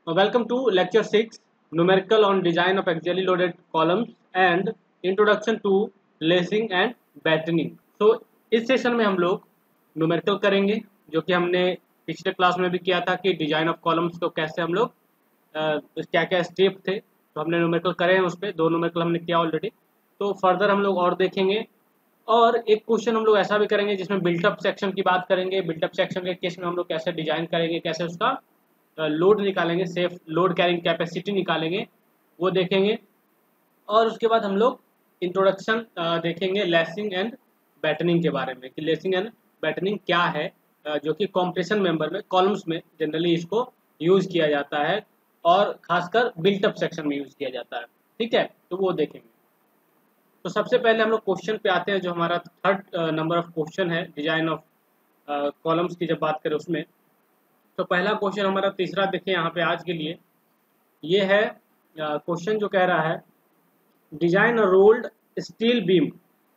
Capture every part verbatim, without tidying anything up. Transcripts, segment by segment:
Welcome to lecture six, numerical on design of axially loaded columns and introduction to lacing and battening. So इस session में हम लोग numerical करेंगे, जो कि हमने पिछले क्लास में भी किया था कि डिजाइन ऑफ कॉलम्स को कैसे हम लोग क्या क्या स्टेप थे, तो हमने numerical करे हैं, उस पर दो numerical हमने किया ऑलरेडी. तो फर्दर हम लोग और देखेंगे और एक क्वेश्चन हम लोग ऐसा भी करेंगे जिसमें बिल्टअप सेक्शन की बात करेंगे. बिल्टअप सेक्शन के केस में हम लोग कैसे डिजाइन करेंगे, कैसे उसका लोड निकालेंगे, सेफ लोड कैरिंग कैपेसिटी निकालेंगे, वो देखेंगे. और उसके बाद हम लोग इंट्रोडक्शन देखेंगे लेसिंग एंड बैटनिंग के बारे में कि लेसिंग एंड बैटनिंग क्या है, जो कि कॉम्प्रेशन मेंबर में कॉलम्स में जनरली इसको यूज़ किया जाता है और खासकर बिल्टअप सेक्शन में यूज़ किया जाता है. ठीक है, तो वो देखेंगे. तो सबसे पहले हम लोग क्वेश्चन पे आते हैं, जो हमारा थर्ड नंबर ऑफ क्वेश्चन है डिजाइन ऑफ कॉलम्स की जब बात करें उसमें. तो पहला क्वेश्चन हमारा तीसरा देखें यहाँ पे आज के लिए. ये है क्वेश्चन जो कह रहा है design a rolled steel beam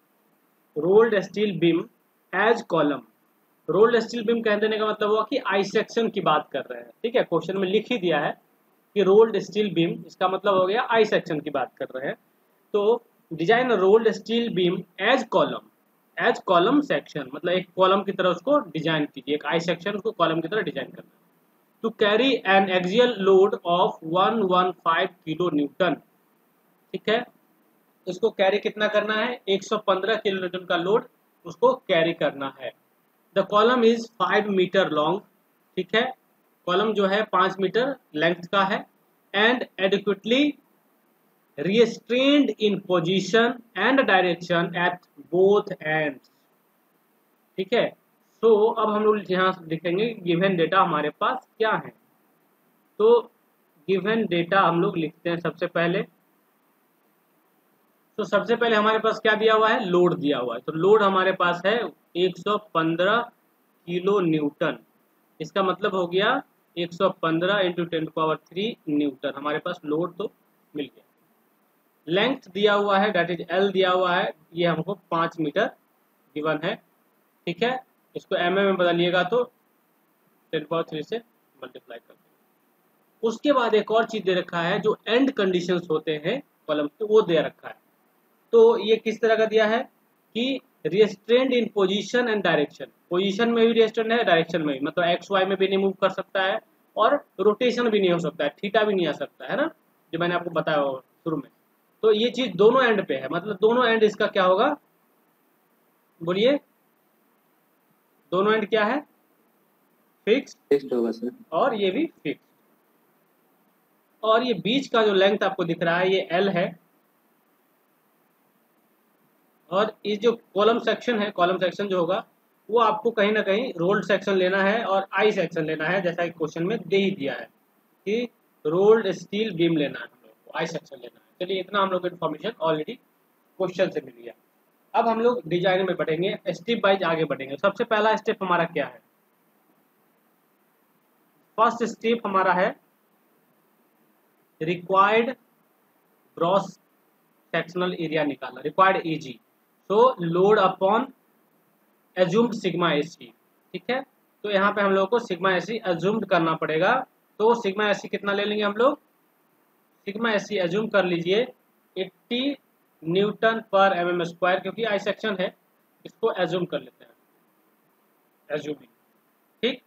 rolled steel beam as column. Rolled steel beam कह देने का मतलब हुआ कि आई सेक्शन की बात कर रहे हैं. ठीक है, क्वेश्चन में लिख ही दिया है कि रोल्ड स्टील बीम, इसका मतलब हो गया आई सेक्शन की बात कर रहे हैं. तो design a rolled steel beam as column, as column section मतलब एक कॉलम की तरह उसको डिजाइन कीजिए, एक आई सेक्शन को कॉलम की तरह डिजाइन करना. To carry an axial load of one one five kilonewton. ठीक है, इसको कैरी कितना करना है, एक सौ पंद्रह किलो न्यूटन का लोड उसको कैरी करना है. The column is five metre long. ठीक है, कॉलम जो है पाँच मीटर लेंथ का है. And adequately restrained in position and direction at both ends. ठीक है, सो so, अब हम लोग यहाँ लिखेंगे गिवन डेटा हमारे पास क्या है. तो गिवन डेटा हम लोग लिखते हैं सबसे पहले. तो सबसे पहले हमारे पास क्या दिया हुआ है, लोड दिया हुआ है. तो लोड हमारे पास है एक सौ पंद्रह किलो न्यूटन. इसका मतलब हो गया एक सौ पंद्रह into ten power three newton. हमारे पास लोड तो मिल गया. लेंथ दिया हुआ है, डेट इज एल दिया हुआ है, ये हमको पाँच मीटर गिवन है. ठीक है, इसको एम एम में बदलिएगा तो टेन पावर थ्री से मल्टीप्लाई कर देंगे. उसके बाद एक और चीज दे रखा है जो एंड कंडीशंस होते हैं कॉलम के, वो दे रखा है. तो ये किस तरह का दिया है कि restrained in position and direction. Position में भी रिस्ट्रेंड है, डायरेक्शन में भी, मतलब एक्स वाई में भी नहीं मूव कर सकता है और रोटेशन भी नहीं हो सकता है, थीटा भी नहीं आ सकता है ना, जो मैंने आपको बताया शुरू में. तो ये चीज दोनों एंड पे है, मतलब दोनों एंड इसका क्या होगा, बोलिए, दोनों एंड क्या है, फिक्स फिक्स्ड होगा सर, और ये भी फिक्स. और ये बीच का जो लेंथ आपको दिख रहा है ये एल है. और ये जो कॉलम सेक्शन है, कॉलम सेक्शन जो होगा वो आपको कहीं ना कहीं रोल्ड सेक्शन लेना है और आई सेक्शन लेना है, जैसा कि क्वेश्चन में दे ही दिया है कि रोल्ड स्टील बीम लेना है हम लोग को, आई सेक्शन लेना है. चलिए, इतना हम लोग को इन्फॉर्मेशन ऑलरेडी क्वेश्चन से मिल गया. अब हम लोग डिजाइन में बढ़ेंगे, स्टेप वाइज आगे बढ़ेंगे. सबसे पहला स्टेप हमारा क्या है, फर्स्ट स्टेप हमारा है रिक्वायर्ड ग्रॉस सेक्शनल एरिया निकालना, required A G. So load upon assumed sigma A C. ठीक है, तो यहाँ पे हम लोग को सिग्मा एसी एज्यूम्ड करना पड़ेगा. तो सिग्मा एसी कितना ले लेंगे हम लोग, सिग्मा एसी एज्यूम कर लीजिए अस्सी न्यूटन पर एम एम स्क्वायर, क्योंकि आई सेक्शन है, इसको एज्यूम कर लेते हैं, एज्यूमिंग. ठीक,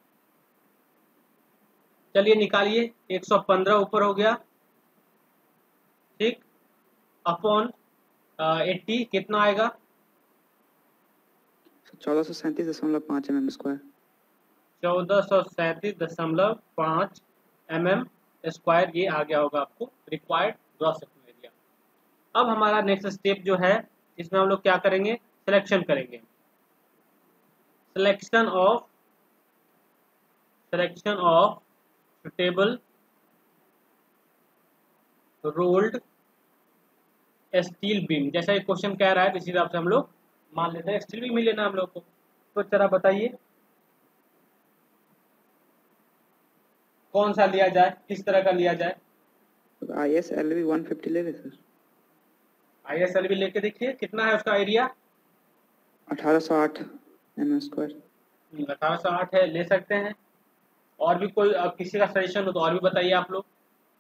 चलिए निकालिए, एक सौ पंद्रह ऊपर हो गया. ठीक, अपॉन अस्सी कितना आएगा, चौदह सौ सैंतीस दशमलव पाँच एम एम स्क्वायर. चौदह सौ सैंतीस दशमलव पाँच एम एम स्क्वायर ये आ गया होगा आपको रिक्वायर्ड ग्रॉस सेक्शनल एरिया. अब हमारा नेक्स्ट स्टेप जो है, इसमें हम लोग क्या करेंगे, सिलेक्शन करेंगे. Selection of selection of suitable rolled steel beam. जैसा ये क्वेश्चन कह रहा है इसी हिसाब से हम लोग मान लेते हैं स्टील बीम ही लेना हम लोग को. तो जरा बताइए कौन सा लिया जाए, किस तरह का लिया जाए. I S L B one fifty ले ले सर. आई एस एल भी लेके देखिए कितना है उसका एरिया, अठारह सौ आठ एम एम स्क्वायर. अठारह सौ आठ है, ले सकते हैं. और भी कोई अब किसी का सजेशन हो तो और भी बताइए आप लोग।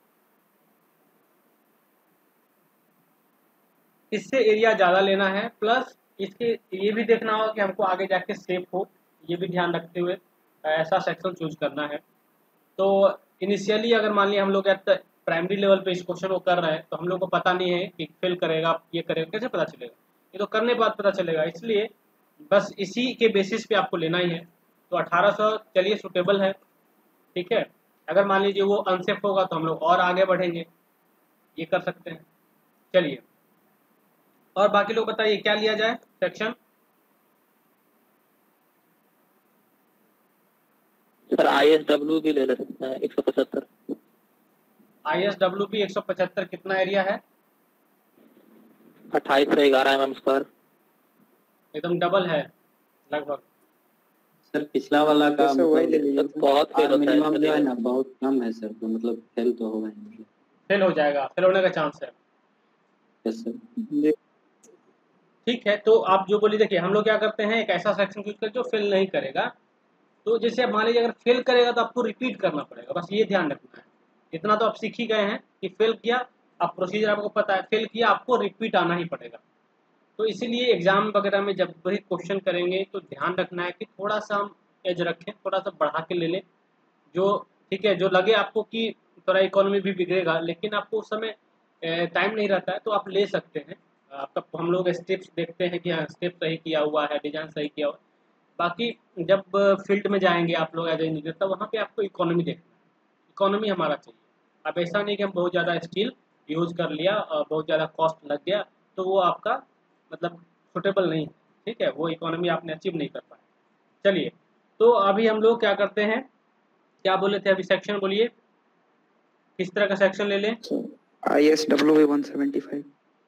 इससे एरिया ज़्यादा लेना है, प्लस इसके ये भी देखना होगा कि हमको आगे जाके सेफ हो, ये भी ध्यान रखते हुए ऐसा सेक्शन चूज करना है। तो इनिशियली अगर मान लिया हम लोग एट प्राइमरी लेवल पे इस क्वेश्चन को कर रहे हैं तो हम लोग को पता नहीं है कि फेल करेगा ये करेगा, कैसे पता चलेगा? ये तो करने के बाद पता चलेगा। इसलिए बस इसी के बेसिस पे आपको लेना ही है। तो अठारह सौ चलिए सुटेबल है, ठीक है। अगर मान लीजिए वो अनसेफ होगा तो हम लोग और आगे बढ़ेंगे, ये कर सकते हैं। चलिए, और बाकी लोग बताइए क्या लिया जाए section. Sir I S W भी ले ले सकते हैं एक सौ पचहत्तर। आई एस डब्ल्यू भी एक सौ पचहत्तर कितना एरिया है? अट्ठाईस से ग्यारह एम एम स्क्वायर। एकदम डबल है लगभग। सर पिछला वाला का सर वही ले मतलब लीजिए। सर बहुत फेल होता है मिनिमम जो है इसके ना बहुत कम है सर, तो मतलब फेल तो होगा ही मतलब। फेल हो जाएगा, फेल होने का चांस है। Yes sir. जी ठीक है, तो आप जो बोली, देखिए हम लोग क्या करते हैं, एक ऐसा सेक्शन चूज करते जो फेल नहीं करेगा। तो जैसे आप मान लीजिए अगर फेल करेगा तो आपको रिपीट करना पड़ेगा, बस ये ध्यान रखना है। इतना तो आप सीख ही गए हैं कि फेल किया, आप प्रोसीजर आपको पता है, फेल किया आपको रिपीट आना ही पड़ेगा। तो इसीलिए एग्जाम वगैरह में जब भी क्वेश्चन करेंगे तो ध्यान रखना है कि थोड़ा सा हम एज रखें, थोड़ा सा बढ़ा के ले लें। जो ठीक है, जो लगे आपको कि थोड़ा इकोनॉमी भी बिगड़ेगा, लेकिन आपको उस समय टाइम नहीं रहता है तो आप ले सकते हैं। आपका हम लोग स्टेप्स देखते हैं कि हाँ स्टेप सही किया हुआ है, डिजाइन सही किया हुआ है। बाकी जब फील्ड में जाएंगे आप लोग एज इंजीनियर, तब वहाँ पे आपको इकोनॉमी देखना है, इकोनॉमी हमारा चाहिए। अब ऐसा नहीं कि हम बहुत ज़्यादा स्टील यूज़ कर लिया और बहुत ज़्यादा कॉस्ट लग गया तो वो आपका मतलब सुटेबल नहीं है, ठीक है, वो इकोनॉमी आपने अचीव नहीं कर पाए। चलिए, तो अभी हम लोग क्या करते हैं, क्या बोले थे अभी, सेक्शन बोलिए किस तरह का सेक्शन ले लें। I S W B one seventy five.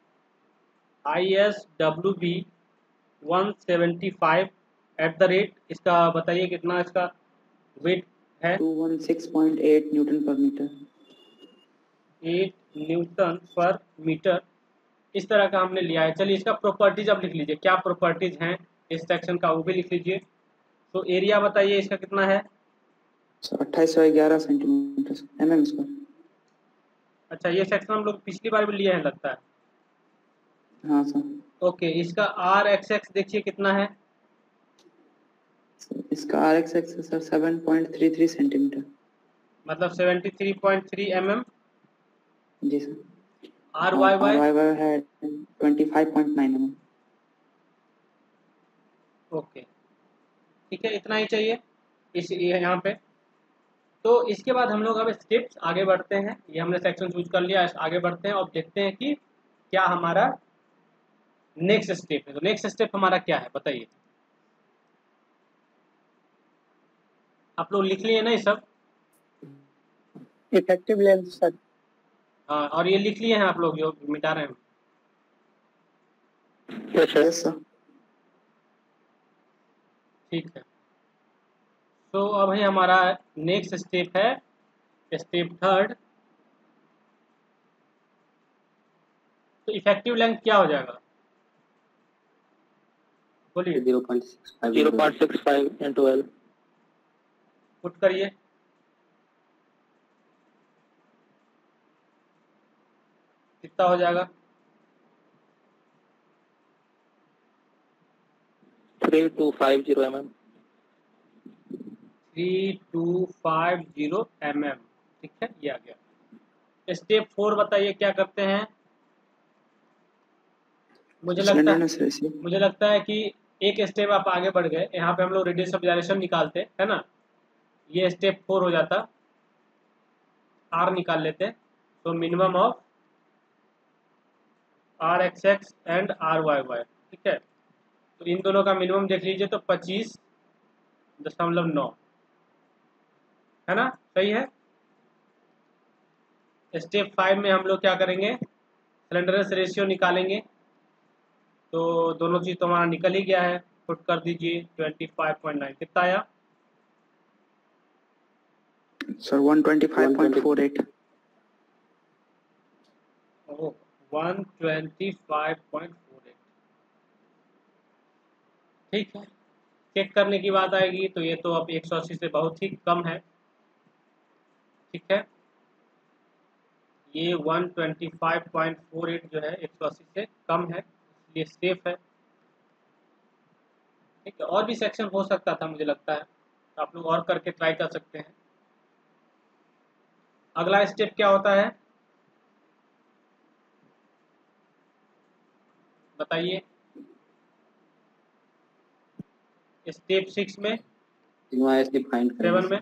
I S W B one seventy five at the rate, इसका बताइए कितना इसका वेट है? Two one six point eight newton per metre. Eight newton per metre, इस तरह का हमने लिया है। चलिए, इसका प्रॉपर्टीज अब लिख लीजिए, क्या प्रॉपर्टीज हैं इस सेक्शन का वो भी लिख लीजिए। तो एरिया बताइए इसका कितना है? अट्ठाईस सौ ग्यारह सेंटीमीटर एम एम स्क्वायर। अच्छा, ये सेक्शन हम लोग पिछली बार भी लिए हैं लगता है। हाँ सर। ओके, इसका आर एक्स एक्स देखिए कितना है? इसका R X X sir seven point three three centimetre. मतलब seventy three point three M M. जी sir. R Y Y Y Y है twenty five point nine M M. Okay, ठीक है, इतना ही चाहिए इस ये यहाँ पे। तो इसके बाद हम लोग अब स्टेप्स आगे बढ़ते हैं, ये हमने सेक्शन चूज कर लिया, आगे बढ़ते हैं और देखते हैं कि क्या हमारा नेक्स्ट स्टेप है। तो नेक्स्ट स्टेप हमारा क्या है बताइए, आप लोग लिख लिए ना ये सब? Effective length sir. हाँ, और ये लिख लिए हैं आप लोग जो मिटा रहे हैं? Yes sir. ठीक है, तो अब है हमारा नेक्स्ट स्टेप है स्टेप थर्ड। तो इफेक्टिव लेंथ क्या हो जाएगा बोलिए? Zero point six five zero point six five into L. Put करिए। कितना हो जाएगा? Three two five zero M M. Three two five zero M M, ठीक है, ये आ गया। स्टेप फोर बताइए क्या करते हैं? मुझे लगता है स्लेंडरनेस रेशियो। मुझे लगता है कि एक स्टेप आप आगे बढ़ गए, यहाँ पे हम लोग रेडियस ऑफ जाइरेशन निकालते है ना, ये स्टेप फोर हो जाता, आर निकाल लेते, तो minimum of R X X and R Y Y, ठीक है। तो इन दोनों का मिनिमम देख लीजिए, तो पच्चीस दशमलव नौ है ना, सही है। स्टेप फाइव में हम लोग क्या करेंगे, स्लेंडरनेस रेशियो निकालेंगे। तो दोनों चीज़ तो हमारा निकल ही गया है, पुट कर दीजिए ट्वेंटी फाइव पॉइंट नाइन, कितना आया sir one twenty five point four eight. Oh, one twenty five point four eight, ठीक है। चेक करने की बात आएगी तो ये तो अब एक सौ अस्सी से बहुत ही कम है, ठीक है, ये one twenty five point four eight जो है एक सौ अस्सी से कम है, इसलिए सेफ है। ठीक है, और भी सेक्शन हो सकता था मुझे लगता है, तो आप लोग और करके ट्राई कर सकते हैं। अगला स्टेप क्या होता है बताइए। स्टेप सिक्स में, सिग्मा एस फाइंड करेंगे सेवन में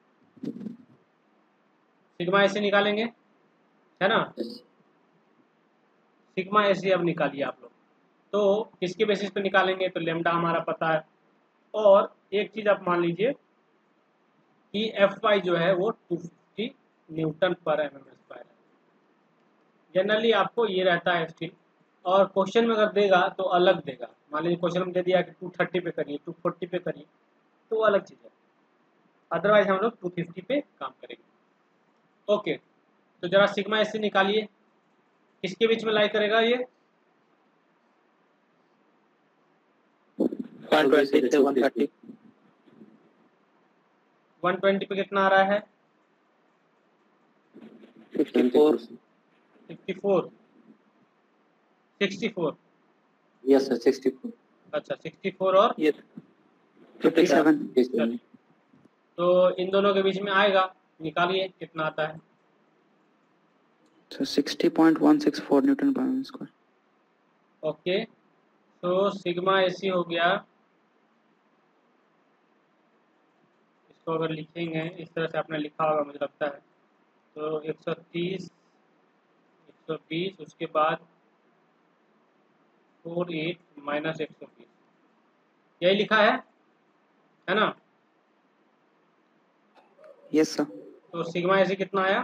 सिग्मा एस निकालेंगे, है ना। Yes. सिग्मा एस अब निकालिए आप लोग। तो किसके बेसिस पे निकालेंगे, तो लेमडा हमारा पता है, और एक चीज आप मान लीजिए कि एफ वाई जो है वो टू फिफ्टी न्यूटन पर एम एम स्क्वायर है। जनरली आपको ये रहता है स्टिल, और क्वेश्चन में अगर देगा तो अलग देगा। मान लीजिए क्वेश्चन में दे दिया कि टू थर्टी पे करिए, टू फोर्टी पे करिए, तो वो अलग चीज़ है। अदरवाइज हम लोग टू फिफ्टी पे काम करेंगे। ओके, तो जरा सिग्मा एस निकालिए, किसके बीच में लाई करेगा ये, वन ट्वेंटी से वन थर्टी। वन ट्वेंटी पे कितना आ रहा है, fifty four. Fifty four, sixty four. Yes sir sixty four. अच्छा, सिक्सटी फोर और ये फिफ्टी सेवन। चलिए, तो इन दोनों के बीच में आएगा, निकालिए कितना आता है। So sixty point one six four newton पर एम स्क्वायर। ओके, तो सिग्मा एसी हो गया, इसको अगर लिखेंगे इस तरह से आपने लिखा होगा मुझे लगता है, तो एक सौ तीस, एक सौ बीस, उसके बाद फोर एट माइनस एक सौ बीस, यही लिखा है है ना। Yes sir. तो सिग्मा एसी कितना आया,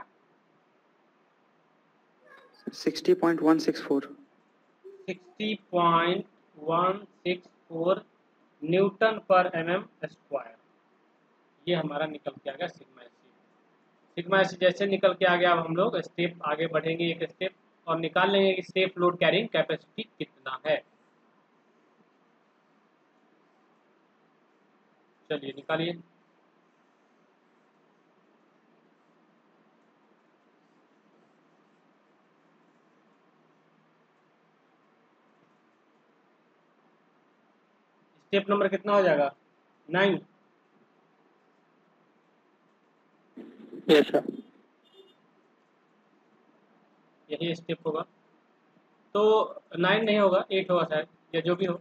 sixty point one six four. Sixty point one six four newton पर एम एम स्क्वायर। ये हमारा निकल के आ गया सिग्मा एसी। सिग्मा एसी जैसे निकल के आ गया, अब हम लोग स्टेप आगे बढ़ेंगे एक स्टेप, और निकाल लेंगे कि सेफ लोड कैरिंग कैपेसिटी कितना है। चलिए निकालिए। स्टेप नंबर कितना हो जाएगा, नाइन। Yes sir. यही स्टेप होगा, तो नाइन नहीं होगा, एट होगा शायद, या जो भी हो,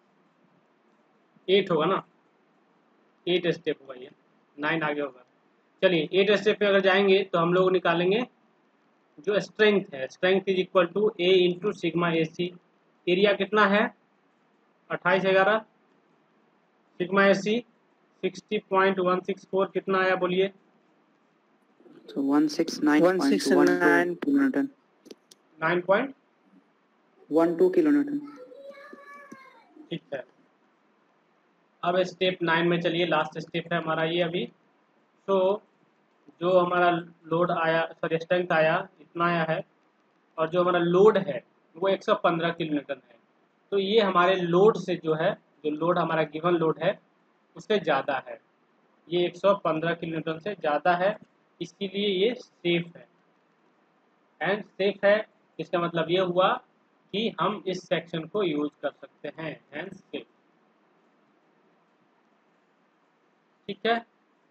एट होगा ना, एट स्टेप होगा ये, नाइन आगे होगा। चलिए एट स्टेप पे अगर जाएंगे तो हम लोग निकालेंगे जो स्ट्रेंथ है, strength is equal to A into sigma A C. Area कितना है, अट्ठाईस ग्यारह, sigma A C sixty point one six four कितना आया बोलिए, So one six nine point one two kilonewton। Nine point one two kilonewton। ठीक है। अब स्टेप नाइन में चलिए, लास्ट स्टेप है हमारा ये अभी। तो जो हमारा लोड आया, सॉरी स्ट्रेंथ आया, इतना आया है, और जो हमारा लोड है वो एक सौ पंद्रह किलोन्यूटन है। तो ये हमारे लोड से जो है, जो लोड हमारा गिवन लोड है उससे ज़्यादा है, ये एक सौ पंद्रह किलोन्यूटन से ज़्यादा है, इसीलिए ये सेफ है। एंड सेफ है, इसका मतलब ये हुआ कि हम इस सेक्शन को यूज कर सकते हैं, एंड सेफ। ठीक है,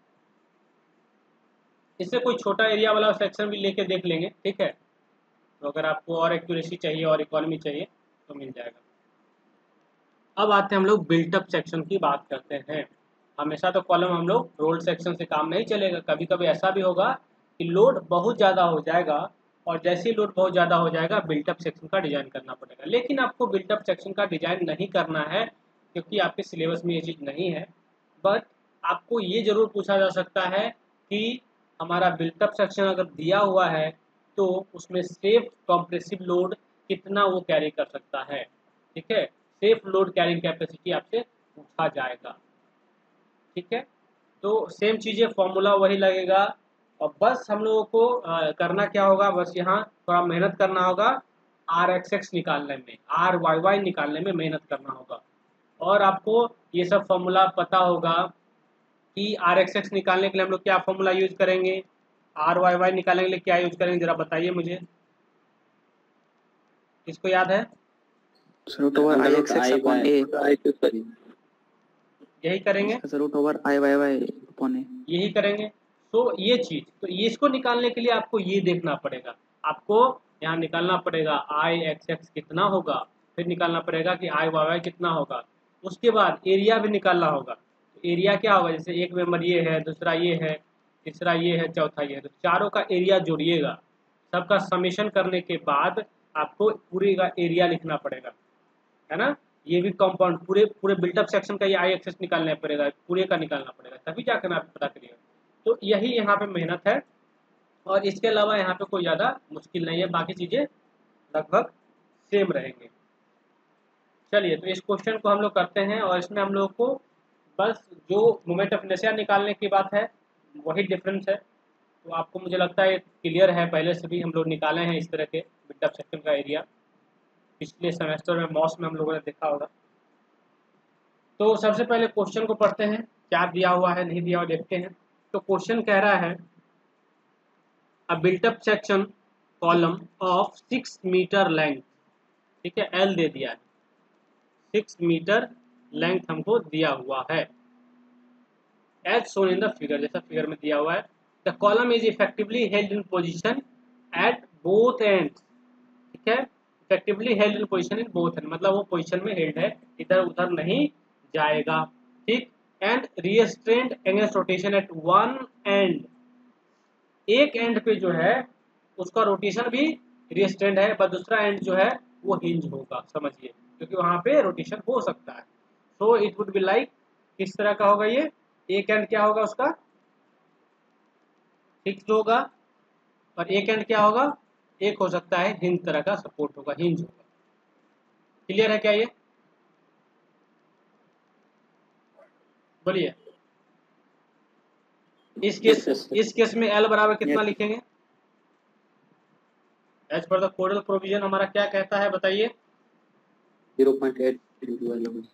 इससे कोई छोटा एरिया वाला सेक्शन भी लेके देख लेंगे, ठीक है। तो अगर आपको और एक्यूरेसी चाहिए और इकोनॉमी चाहिए तो मिल जाएगा। अब आते हैं हम लोग बिल्टअप सेक्शन की बात करते हैं। हमेशा तो कॉलम हम लोग रोल्ड सेक्शन से काम नहीं चलेगा, कभी कभी ऐसा भी होगा कि लोड बहुत ज़्यादा हो जाएगा, और जैसे ही लोड बहुत ज़्यादा हो जाएगा बिल्टअप सेक्शन का डिज़ाइन करना पड़ेगा। लेकिन आपको बिल्टअप सेक्शन का डिज़ाइन नहीं करना है, क्योंकि आपके सिलेबस में ये चीज़ नहीं है। बट आपको ये ज़रूर पूछा जा सकता है कि हमारा बिल्टअप सेक्शन अगर दिया हुआ है तो उसमें सेफ कॉम्प्रेसिव लोड कितना वो कैरी कर सकता है। ठीक है, सेफ लोड कैरिंग कैपेसिटी आपसे पूछा जाएगा। ठीक है, तो सेम चीज़ें फॉर्मूला वही लगेगा, और बस हम लोगों को आ, करना क्या होगा, बस यहाँ थोड़ा मेहनत करना होगा, आर एक्स एक्स निकालने में, आर वाई वाई निकालने में मेहनत करना होगा। और आपको ये सब फॉर्मूला पता होगा कि आर एक्स एक्स निकालने के लिए हम लोग क्या फॉर्मूला यूज करेंगे, आर वाई वाई निकालने के लिए क्या यूज करेंगे जरा बताइए मुझे, किसको याद है? Root over I X X upon A, I cube करिए। यही करेंगे, इसका root over I Y Y upon A. यही करेंगे। तो ये चीज, तो ये इसको निकालने के लिए आपको ये देखना पड़ेगा, आपको यहाँ निकालना पड़ेगा आई एक्स एक्स कितना होगा, फिर निकालना पड़ेगा कि आई वाई वाई कितना होगा, उसके बाद एरिया भी निकालना होगा। तो एरिया क्या होगा, जैसे एक मेंबर ये है, दूसरा ये है, तीसरा ये है, चौथा ये है, तो चारों का एरिया जोड़िएगा, सबका समेशन करने के बाद आपको पूरे का एरिया लिखना पड़ेगा, है ना। ये भी कंपाउंड पूरे पूरे बिल्टअप सेक्शन का ये आई एक्सेस निकालना पड़ेगा, पूरे का निकालना पड़ेगा, तभी जाकर आप पता करिएगा। तो यही यहाँ पे मेहनत है, और इसके अलावा यहाँ पे कोई ज़्यादा मुश्किल नहीं है, बाकी चीज़ें लगभग सेम रहेंगे। चलिए, तो इस क्वेश्चन को हम लोग करते हैं, और इसमें हम लोग को बस जो मोमेंट ऑफ इनर्शिया निकालने की बात है वही डिफरेंस है। तो आपको मुझे लगता है क्लियर है, पहले से भी हम लोग निकाले हैं इस तरह के बिल्टअप सेक्शन का एरिया, पिछले सेमेस्टर में मॉस में हम लोगों ने देखा होगा। तो सबसे पहले क्वेश्चन को पढ़ते हैं, क्या दिया हुआ है नहीं दिया हुआ देखते हैं। तो क्वेश्चन कह रहा है a built up section column of six metre length, ठीक है, एल दे दिया है, सिक्स मीटर लेंथ हमको दिया हुआ है, as shown in the figure, जैसा फिगर में दिया हुआ है। The column is effectively held in position at both ends, ठीक है, effectively held in position in both end, मतलब वो पोजीशन में हेल्ड है, इधर उधर नहीं जाएगा, ठीक। And restrained against rotation at one end, एक एंड पे जो है उसका रोटेशन भी रिस्ट्रेंड है, पर दूसरा एंड जो है वो हिंज होगा, समझिए, क्योंकि वहां पे रोटेशन हो सकता है। So it would be like, किस तरह का होगा ये, एक एंड क्या होगा उसका फिक्स्ड होगा, और एक एंड क्या होगा, एक हो सकता है हिंज तरह का सपोर्ट होगा, हिंज होगा। क्लियर है क्या ये, बोलिए। इस केस Yes, yes, इस केस में एल बराबर कितना लिखेंगे, as per the codal provision हमारा क्या कहता है बताइए, zero point eight into L.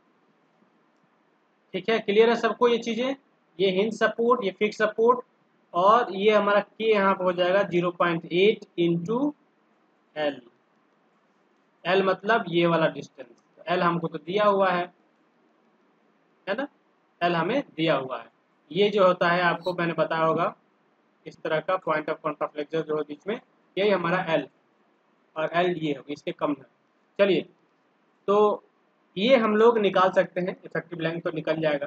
ठीक है, क्लियर है सबको ये चीजें, ये हिंज सपोर्ट, ये फिक्स सपोर्ट, और ये हमारा के यहाँ पे हो जाएगा zero point eight into L, L मतलब ये वाला डिस्टेंस, एल हमको तो दिया हुआ है है ना, एल हमें दिया हुआ है। ये जो होता है आपको मैंने बताया होगा, इस तरह का पॉइंट ऑफ कॉन्टैक्ट फ्लेक्चर जो है बीच में, यही हमारा एल, और एल ये होगी, इसके कम है। चलिए, तो ये हम लोग निकाल सकते हैं, इफेक्टिव लेंथ तो निकल जाएगा।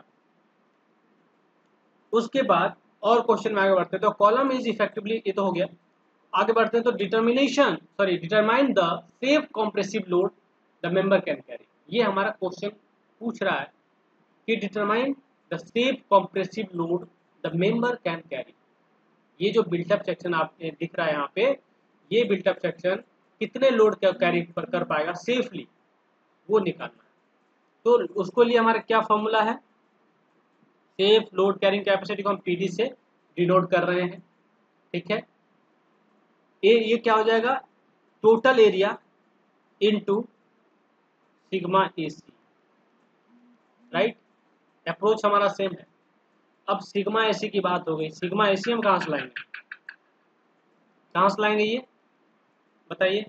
उसके बाद और क्वेश्चन में आगे बढ़ते हैं, तो कॉलम इज इफेक्टिवली, ये तो हो गया, आगे बढ़ते हैं। तो determination sorry determine the safe compressive load the member can carry, ये हमारा क्वेश्चन पूछ रहा है कि determine the safe compressive load the member can carry. ये जो बिल्टअप सेक्शन आपने दिख रहा है यहाँ पे, ये बिल्टअप सेक्शन कितने लोड का कैरी पर कर पाएगा सेफली, वो निकालना है। तो उसको लिए हमारा क्या फॉर्मूला है, सेफ लोड कैरिंग कैपेसिटी को हम पीडी से डिनोट कर रहे हैं, ठीक है। ये ये क्या हो जाएगा, total area into sigma A C, right, approach हमारा सेम है। अब सिग्मा ए सी की बात हो गई, सिग्मा ए सी हम कहाँ से लाएंगे, कहाँ से लाएंगे ये बताइए।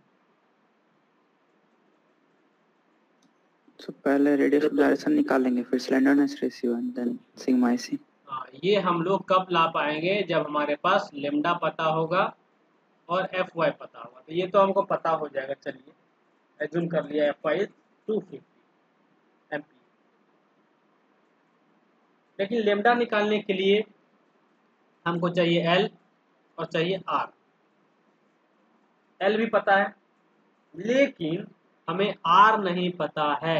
तो पहले रेडियस ऑफ डायरेक्शन निकालेंगे, फिर slenderness ratio and then sigma A C. हाँ, ये हम लोग कब ला पाएंगे, जब हमारे पास लेमडा पता होगा और एफ वाई पता होगा। तो ये तो हमको पता हो जाएगा, चलिए एज्यूम कर लिया F Y two fifty M P, लेकिन लेमडा निकालने के लिए हमको चाहिए एल और चाहिए आर। एल भी पता है, लेकिन हमें आर नहीं पता है।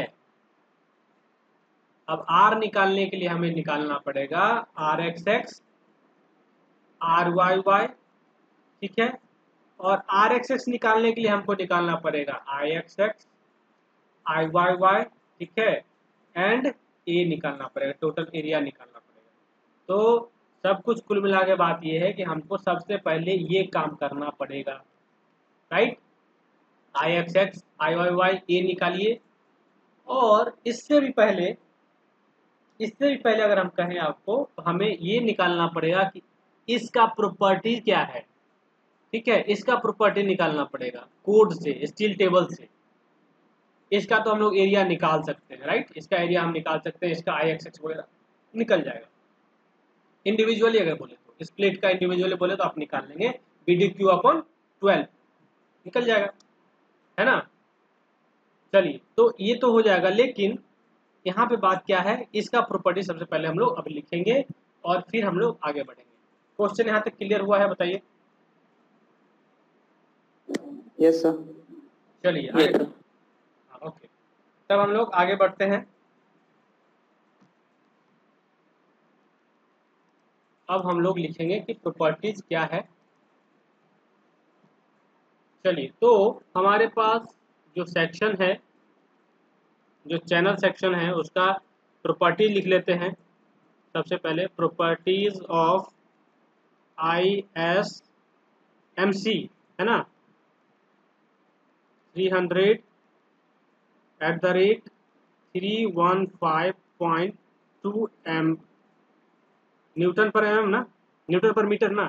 अब आर निकालने के लिए हमें निकालना पड़ेगा R X X, R Y Y, ठीक है, और आर एक्स एक्स निकालने के लिए हमको निकालना पड़ेगा I X X, I Y Y, ठीक है, एंड ए निकालना पड़ेगा, टोटल एरिया निकालना पड़ेगा। तो सब कुछ कुल मिला के बात ये है कि हमको सबसे पहले ये काम करना पड़ेगा, right, I X X, I Y Y, A निकालिए। और इससे भी पहले इससे भी पहले अगर हम कहें आपको, तो हमें ये निकालना पड़ेगा कि इसका प्रॉपर्टी क्या है, ठीक है, इसका प्रॉपर्टी निकालना पड़ेगा कोड से, स्टील टेबल से। इसका तो हम लोग एरिया निकाल सकते हैं, राइट, इसका एरिया हम निकाल सकते हैं, इसका आई एक्स एक्स वगैरह निकल जाएगा इंडिविजुअली। अगर बोले तो इस प्लेट का इंडिविजुअली बोले तो आप निकाल लेंगे, B D Q upon twelve निकल जाएगा, है ना। चलिए, तो ये तो हो जाएगा, लेकिन यहाँ पे बात क्या है, इसका प्रॉपर्टी सबसे पहले हम लोग अभी लिखेंगे और फिर हम लोग आगे बढ़ेंगे। क्वेश्चन यहाँ तक क्लियर हुआ है, बताइए। Yes sir. चलिए आगे, हाँ, ओके, तब हम लोग आगे बढ़ते हैं। अब हम लोग लिखेंगे कि प्रॉपर्टीज क्या है। चलिए, तो हमारे पास जो सेक्शन है, जो चैनल सेक्शन है, उसका प्रॉपर्टी लिख लेते हैं। सबसे पहले properties of I S M C, है ना, three hundred at the rate three one five point two M newton पर एम ना, न्यूटन पर मीटर ना।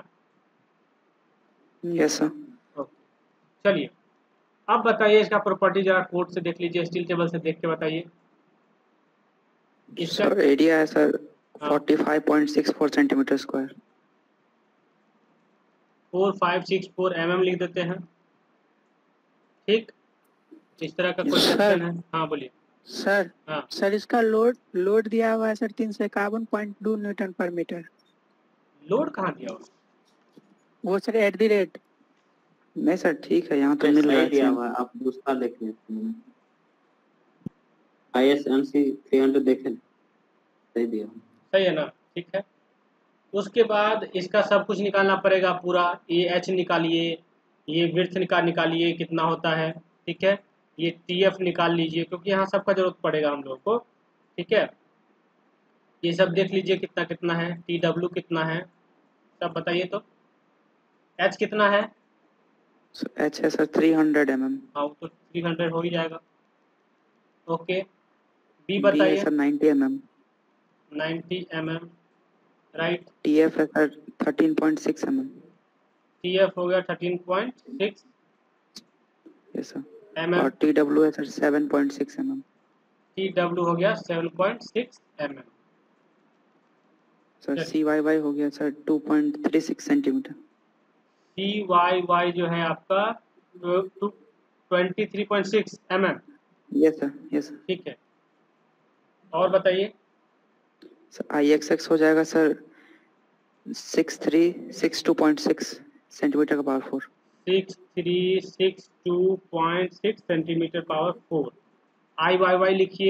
Yes sir. ओके, चलिए अब बताइए इसका प्रॉपर्टी जरा कोड से देख लीजिए, स्टील टेबल से देख के बताइए। इसका सर एरिया है सर हाँ, forty five point six four centimetre square. Four five six four M M लिख देते हैं, ठीक, इस तरह का कोई सर सेक्शन है। हाँ बोलिए। सर हाँ, सर इसका लोड लोड दिया हुआ है सर तीन सौ इक्यावन पॉइंट दो न्यूटन पर मीटर। लोड कहाँ दिया हुआ? वो सर एट दी रेट। नहीं सर ठीक है, यहाँ तो मिल रहा सही है दिया सेम। हुआ है, आप दूसरा देख लीजिए। I S M C three hundred देखें, सही दिया हुआ है। सही है ना, ठीक है। उसके बाद इसका सब कुछ निकालना पड़ेगा पूरा, ये एच निकालिए, ये विड्थ निकाल निकालिए कितना होता है, ठीक है, ये टी एफ निकाल लीजिए क्योंकि यहाँ सबका जरूरत पड़ेगा हम लोगों को, ठीक है। ये सब देख लीजिए कितना कितना है, टी डब्ल्यू कितना है, सब बताइए तो। एच कितना है? एच है sir three hundred M M. हाँ, वो तो थ्री हंड्रेड हो ही जाएगा। ओके, बी डी है बताइए। Sir ninety M M. Ninety M M, right. T F है sir thirteen point six M M. T F हो गया thirteen point six yes sir. M M. और टी डब्ल्यू है sir seven point six M M. T W हो गया seven point six M M. Sir C Y Y हो गया sir two point three six centimetre. C Y Y जो है आपका twenty three point six M M, yes sir yes sir. ठीक है। और बताइए। सर आई एक्स एक्स हो जाएगा sir six three six two point six centimetre का power four. Six three six two point six centimetre power four. I Y Y लिखिए।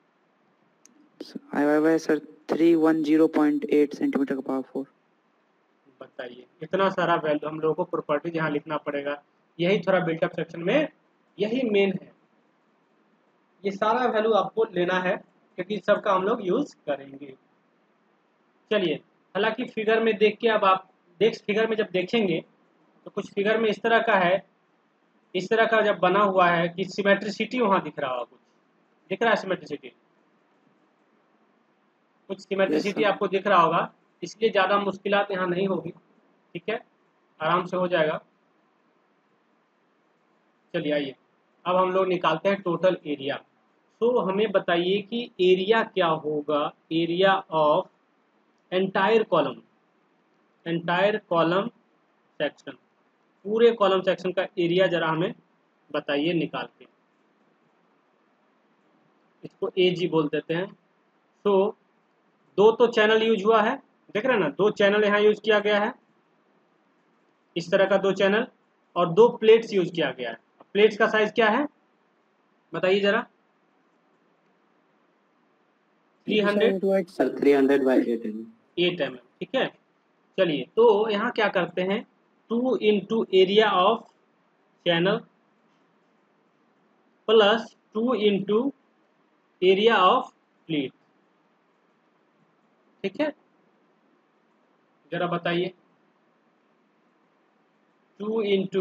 I Y Y sir three one zero point eight centimetre का power four. बताइए, इतना सारा value हम लोगों को property यहाँ लिखना पड़ेगा। यही थोड़ा बिल्टअप सेक्शन में यही मेन है, ये सारा वैल्यू आपको लेना है क्योंकि सबका हम लोग यूज करेंगे। चलिए, हालांकि फिगर में देख के अब आप देख फिगर में जब देखेंगे तो कुछ फिगर में इस तरह का है, इस तरह का जब बना हुआ है कि सिमेट्रिसिटी वहाँ दिख रहा होगा, कुछ दिख रहा है सिमेट्रिसिटी, कुछ सिमेट्रिसिटी Yes, आपको दिख रहा होगा, इसलिए ज़्यादा मुश्किलात यहाँ नहीं होगी, ठीक है, आराम से हो जाएगा। चलिए आइए, अब हम लोग निकालते हैं टोटल एरिया। तो हमें बताइए कि एरिया क्या होगा, area of entire column, entire column section, पूरे कॉलम सेक्शन का एरिया जरा हमें बताइए निकाल के। इसको ए जी बोल देते हैं। तो दो तो चैनल यूज हुआ है, देख रहे हैं ना, दो चैनल यहाँ यूज किया गया है, इस तरह का दो चैनल, और दो प्लेट्स यूज किया गया है। प्लेट्स का साइज क्या है बताइए जरा। Three hundred sir three hundred by eight M eight M M, ठीक है। चलिए, तो यहाँ क्या करते हैं, two into area of channel plus two into area of plate, ठीक है, जरा बताइए। Two into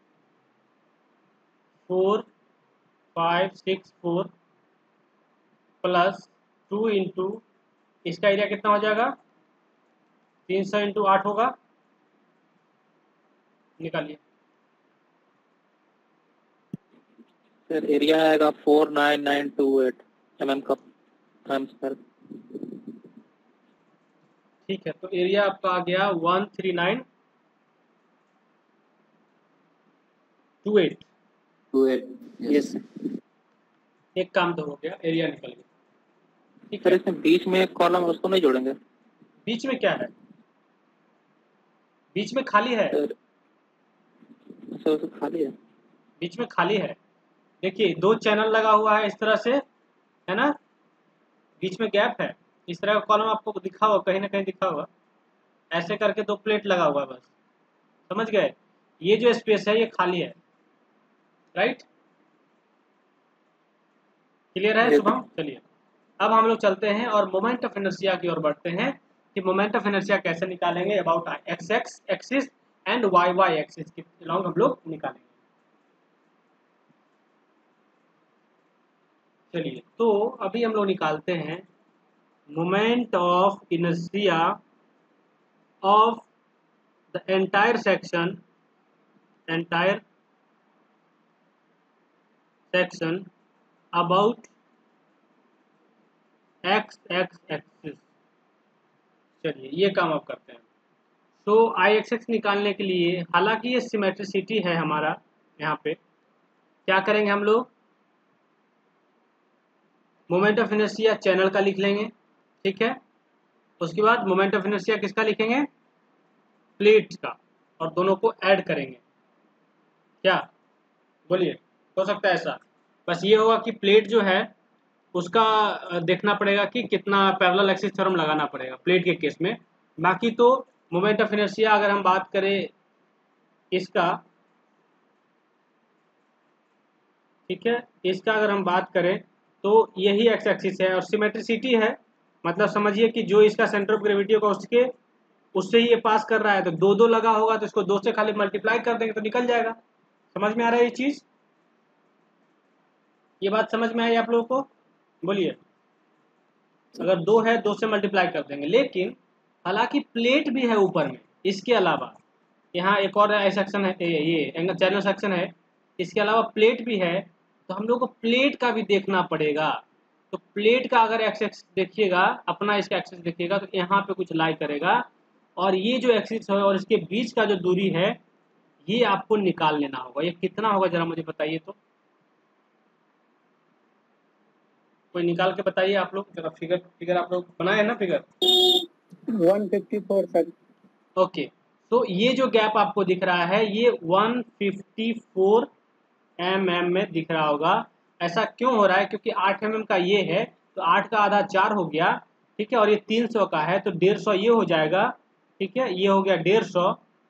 four five six four plus two into इसका एरिया कितना हो जाएगा, तीन सौ इंटू आठ होगा, निकालिए। सर एरिया आएगा four nine nine two eight M M का एम स्क्वायर। ठीक है, तो एरिया आपका आ गया one three nine two eight. Two eight yes एक काम तो हो गया, एरिया निकल गया। ठीक सर, है, इसमें बीच में एक कॉलम उसको नहीं जोड़ेंगे? बीच में क्या है? बीच में खाली है, सर सर उसको खाली है। बीच में खाली है। देखिए दो चैनल लगा हुआ है इस तरह से, है ना, बीच में गैप है। इस तरह का कॉलम आपको दिखा होगा, कहीं ना कहीं दिखा होगा। ऐसे करके दो प्लेट लगा हुआ है, बस समझ गए। ये जो स्पेस है ये खाली है, राइट? क्लियर है Yes. शुभम? चलिए अब हम लोग चलते हैं और मोमेंट ऑफ इनर्शिया की ओर बढ़ते हैं कि मोमेंट ऑफ इनर्शिया कैसे निकालेंगे about X X axis and Y Y axis के अलॉन्ग हम लोग निकालेंगे। चलिए तो अभी हम लोग निकालते हैं moment of inertia of the entire section entire section about X X axis. चलिए ये काम आप करते हैं। तो आई एक्स एक्स निकालने के लिए, हालांकि ये सिमेट्रिसिटी है हमारा, यहाँ पे क्या करेंगे हम लोग, मोमेंट ऑफ इनर्शिया चैनल का लिख लेंगे, ठीक है। उसके बाद मोमेंट ऑफ इनर्शिया किसका लिखेंगे, प्लेट का, और दोनों को ऐड करेंगे। क्या बोलिए, हो सकता है ऐसा? बस ये होगा कि प्लेट जो है उसका देखना पड़ेगा कि कितना पैरेलल एक्सिस थ्योरम लगाना पड़ेगा प्लेट के केस में। बाकी तो मोमेंट ऑफ इनर्शिया अगर हम बात करें इसका, ठीक है, इसका अगर हम बात करें तो यही एक्स एक्सिस है और सिमेट्रिसिटी है, मतलब समझिए कि जो इसका सेंटर ऑफ ग्रेविटी होगा उसके उससे ही ये पास कर रहा है, तो दो दो लगा होगा तो इसको दो से खाली मल्टीप्लाई कर देंगे तो निकल जाएगा। समझ में आ रहा है ये चीज? ये बात समझ में आई आप लोगों को? बोलिए। अगर दो है दो से मल्टीप्लाई कर देंगे, लेकिन हालांकि प्लेट भी है ऊपर में, इसके अलावा यहाँ एक और सेक्शन है, ये एंगल चैनल सेक्शन है, इसके अलावा प्लेट भी है, तो हम लोग को प्लेट का भी देखना पड़ेगा। तो प्लेट का अगर एक्स एक्सिस देखिएगा, अपना इसका एक्सिस देखिएगा तो यहाँ पे कुछ लाई करेगा, और ये जो एक्सिस है और इसके बीच का जो दूरी है ये आपको निकाल लेना होगा। ये कितना होगा जरा मुझे बताइए तो, कोई निकाल के बताइए आप लोग जरा। फिगर फिगर आप लोग बनाए ना figure? One fifty four sir. Okay, तो ये जो गैप आपको दिख रहा है ये one fifty four M M में दिख रहा होगा। ऐसा क्यों हो रहा है? क्योंकि आठ एम एम का ये है तो आठ का आधा चार हो गया, ठीक है, और ये तीन सौ का है तो डेढ़ सौ ये हो जाएगा, ठीक है, ये हो गया डेढ़ सौ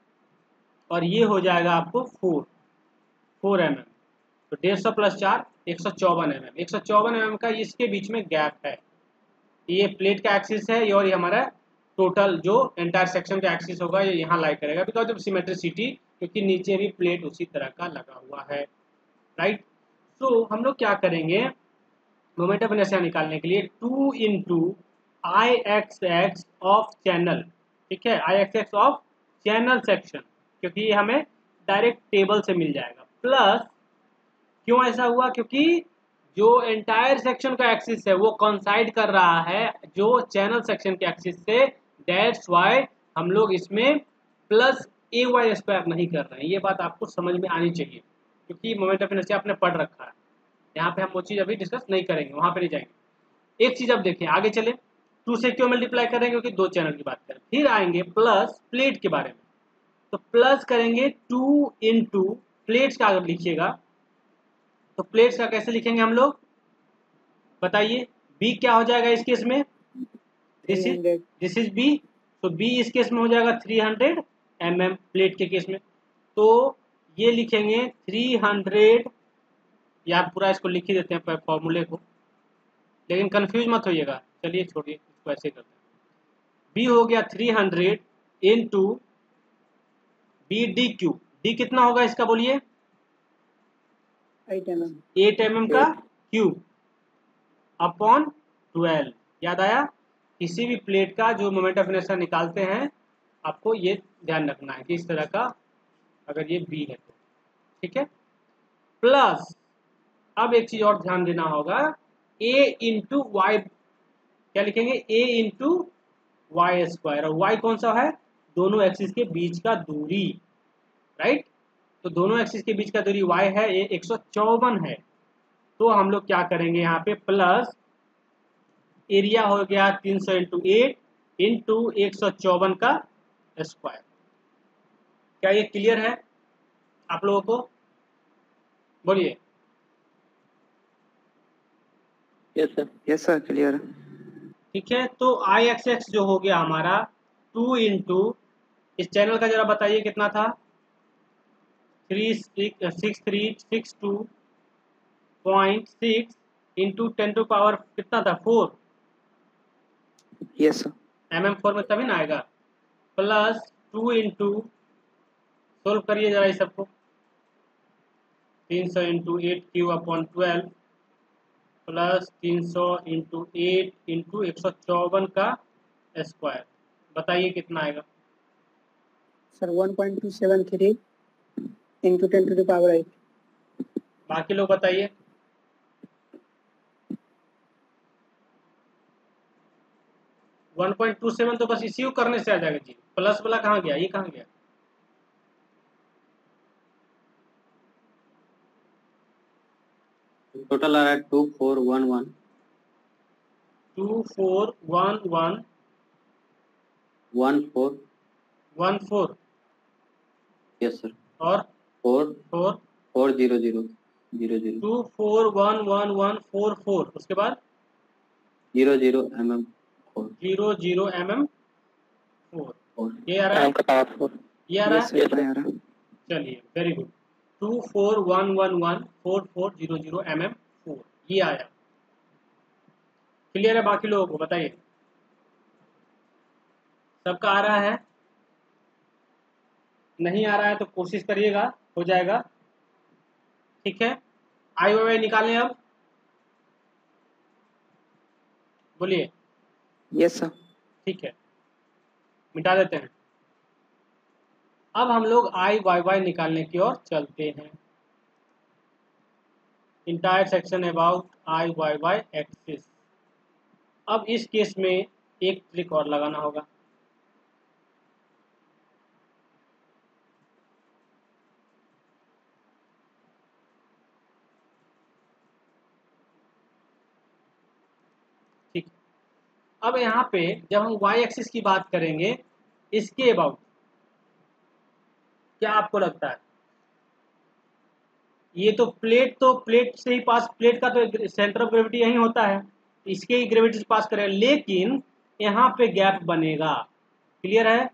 और ये हो जाएगा आपको फोर फोर एम एम। तो डेढ़ सौ प्लस चार एक सौ चौवन एम एम, एक सौ चौवन एम एम का इसके बीच में गैप है। ये प्लेट का एक्सिस है और ये हमारा टोटल जो एंटायर सेक्शन का एक्सिस होगा ये यहाँ लाई करेगा बिकॉज ऑफ सिमेट्रिसिटी, क्योंकि नीचे भी प्लेट उसी तरह का लगा हुआ है, राइट। सो हम लोग क्या करेंगे मोमेंट ऑफ इनर्शिया निकालने के लिए, two into I X X of channel, ठीक है, I X X of channel section, क्योंकि ये हमें डायरेक्ट टेबल से मिल जाएगा, प्लस क्यों ऐसा हुआ, क्योंकि जो एंटायर सेक्शन का एक्सिस है वो कॉन्साइड कर रहा है जो चैनल सेक्शन के एक्सिस से, दैट्स वाई हम लोग इसमें प्लस ए वाई स्क्वायर नहीं कर रहे हैं। ये बात आपको समझ में आनी चाहिए, क्योंकि मोमेंट ऑफ इनर्शिया आपने पढ़ रखा है। यहाँ पे हम वो चीज़ अभी डिस्कस नहीं करेंगे, वहाँ पे नहीं जाएंगे। एक चीज़ अब देखें, आगे चले, टू से क्यों मल्टीप्लाई कर रहे हैं, क्योंकि दो चैनल की बात करें। फिर आएंगे प्लस प्लेट के बारे में, तो प्लस करेंगे टू इंटू प्लेट्स का अगर लिखिएगा तो प्लेट्स का कैसे लिखेंगे हम लोग बताइए। बी क्या हो जाएगा इस केस में, this is this is B, तो बी इस केस में हो जाएगा three hundred M M plate के केस में। तो ये लिखेंगे थ्री हंड्रेड, या पूरा इसको लिख ही देते हैं फॉर्मूले को, लेकिन कंफ्यूज मत होइएगा। चलिए छोड़िए, इसको ऐसे करते हैं। बी हो गया three hundred into B D Q, D कितना होगा इसका बोलिए, eight M M eight M M का क्यूब अपॉन ट्वेल्व। याद आया? किसी भी प्लेट का जो मोमेंट ऑफ इनर्शिया निकालते हैं आपको ये ध्यान रखना है कि इस तरह का अगर ये बी है तो, ठीक है। प्लस अब एक चीज और ध्यान देना होगा, ए इंटू वाई, क्या लिखेंगे, ए इंटू वाई स्क्वायर, और वाई कौन सा है, दोनों एक्सिस के बीच का दूरी, राइट। तो दोनों एक्सिस के बीच का दूरी वाई है, ये एक सौ चौवन है। तो हम लोग क्या करेंगे यहाँ पे, प्लस एरिया हो गया तीन सौ इंटू एट इंटू एक सौ चौवन का स्क्वायर। क्या ये क्लियर है आप लोगों को, बोलिए। Yes sir. Yes sir, clear. ठीक है, तो आई एक्स एक्स जो हो गया हमारा टू इंटू, इस चैनल का जरा बताइए कितना था, three six three six two point six into ten to power कितना था, four, yes sir. M M four में तभी ना आएगा, प्लस टू इंटू, सोल्व करिए जरा इस सबको, तीन सौ into eight Q upon twelve plus तीन सौ इंटू एट इंटू एक सौ चौवन का स्क्वायर, बताइए कितना आएगा। Sir one point two seven three into ten to the power eight. बाकी लोग बताइए। वन पॉइंट टू सेवन तो बस इसी को करने से आ जाएगा जी, प्लस वाला कहाँ गया, ये कहाँ गया, टोटल आ रहा है two four one one two four one one one four. One four, yes sir. और four four, four zero zero zero zero two four one one one four four, उसके बाद zero zero M M four zero zero M M four, four. ये आ रहा M है, का power four. ये आ रहा यस है, सर, इतना ही आ रहा। चलिए very good, two four one one one four four zero zero M M four, ये आया। क्लियर है बाकी लोगों को, बताइए सबका आ रहा है, नहीं आ रहा है तो कोशिश करिएगा, हो जाएगा, ठीक है। आई वाई निकालें अब, बोलिए। Yes sir. ठीक है, मिटा देते हैं। अब हम लोग आई वाई वाई निकालने की ओर चलते हैं। Entire section about I Y Y axis. अब इस केस में एक ट्रिक और लगाना होगा, ठीक। अब यहाँ पे जब हम वाई एक्सिस की बात करेंगे, इसके अबाउट क्या आपको लगता है, ये तो प्लेट, तो प्लेट से ही पास, प्लेट का तो सेंटर ऑफ ग्रेविटी यही होता है, इसके ही ग्रेविटी से पास करें, लेकिन यहाँ पे गैप बनेगा, क्लियर है।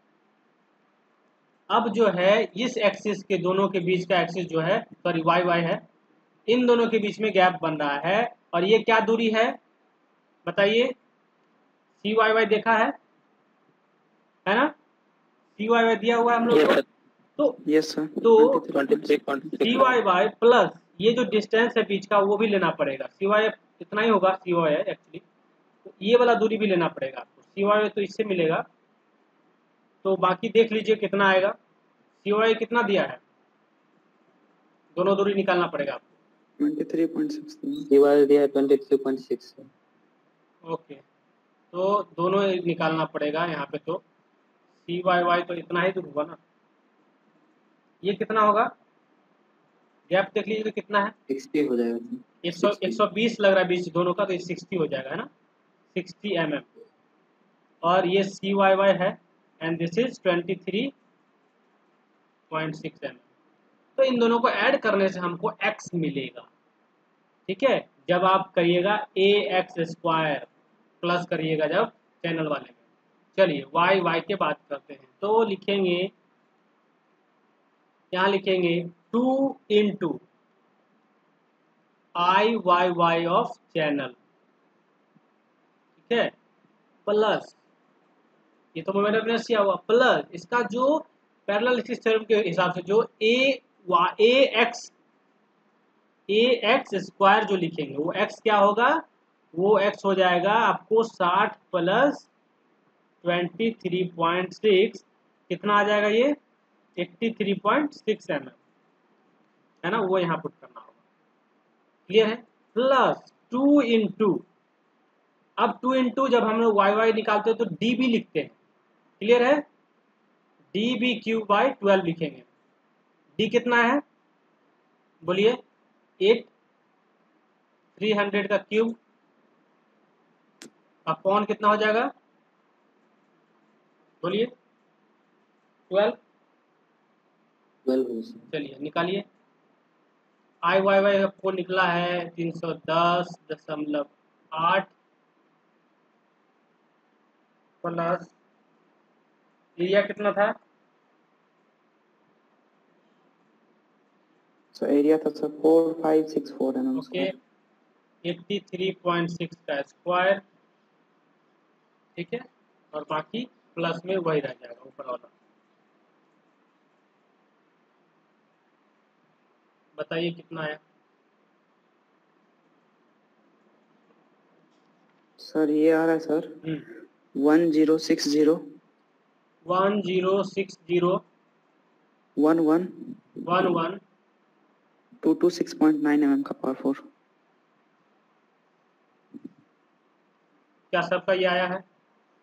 अब जो है इस एक्सिस के दोनों के बीच का एक्सिस जो है, सॉरी वाई वाई है, इन दोनों के बीच में गैप बन रहा है, और ये क्या दूरी है बताइए, सी वाई वाई देखा है है ना, सी वाई वाई दिया हुआ है हम लोग को, तो यस सर। तो twenty three point C Y Y plus ये जो डिस्टेंस है बीच का वो भी लेना पड़ेगा, सी वाई इतना ही होगा, सी वाई एक्चुअली, तो ये वाला दूरी भी लेना पड़ेगा आपको, सी वाई तो इससे मिलेगा, तो बाकी देख लीजिए कितना आएगा, सी वाई कितना दिया है, दोनों दूरी निकालना पड़ेगा आपको, ट्वेंटी थ्री पॉइंट सिक्स। दीवार दिया है twenty three point six. Okay, तो दोनों निकालना पड़ेगा यहाँ पे, तो सी वाई वाई तो इतना ही दूर हुआ ना, ये कितना होगा, गैप देख लीजिए तो कितना है, सिक्सटी हो जाएगा। एक सौ एक सौ बीस लग रहा है बीच दोनों का, तो ये सिक्सटी हो जाएगा, है ना, सिक्सटी एम एम, और ये सी वाई वाई है, and this is twenty three point six M M. तो इन दोनों को ऐड करने से हमको x मिलेगा, ठीक है। जब आप करिएगा ए एक्स स्क्वायर प्लस करिएगा जब चैनल वाले में, चलिए y y के बात करते हैं, तो लिखेंगे यहाँ लिखेंगे two into I Y Y of channel, ठीक है, प्लस ये तो मैंने अपने किया हुआ, प्लस इसका जो पैरेलल थ्योरम के हिसाब से जो A A X A X square जो लिखेंगे वो x क्या होगा, वो x हो जाएगा आपको साठ plus twenty three point six, कितना आ जाएगा ये eighty three point six M M है ना, वो यहाँ पुट करना होगा। क्लियर है? प्लस टू इंटू, अब टू इंटू जब हम लोग वाई वाई निकालते हैं तो डी बी लिखते हैं। क्लियर है? D B Q by twelve लिखेंगे। डी कितना है बोलिए? एट थ्री हंड्रेड का क्यूब अपॉन कितना हो जाएगा बोलिए? ट्वेल्व। ट्वेल्व। चलिए निकालिए। आई वाई वाई आपको निकला है तीन सौ दस दशमलव आठ प्लस एरिया कितना था? सो एरिया था sir four five six four M M okay, eighty three point six का स्क्वायर, ठीक है, और बाकी प्लस में वही रह जाएगा ऊपर वाला। बताइए कितना है? सर ये आ रहा है sir one zero six zero one zero six zero one one one one two two six point nine M M का पावर फोर। क्या सबका ये आया है?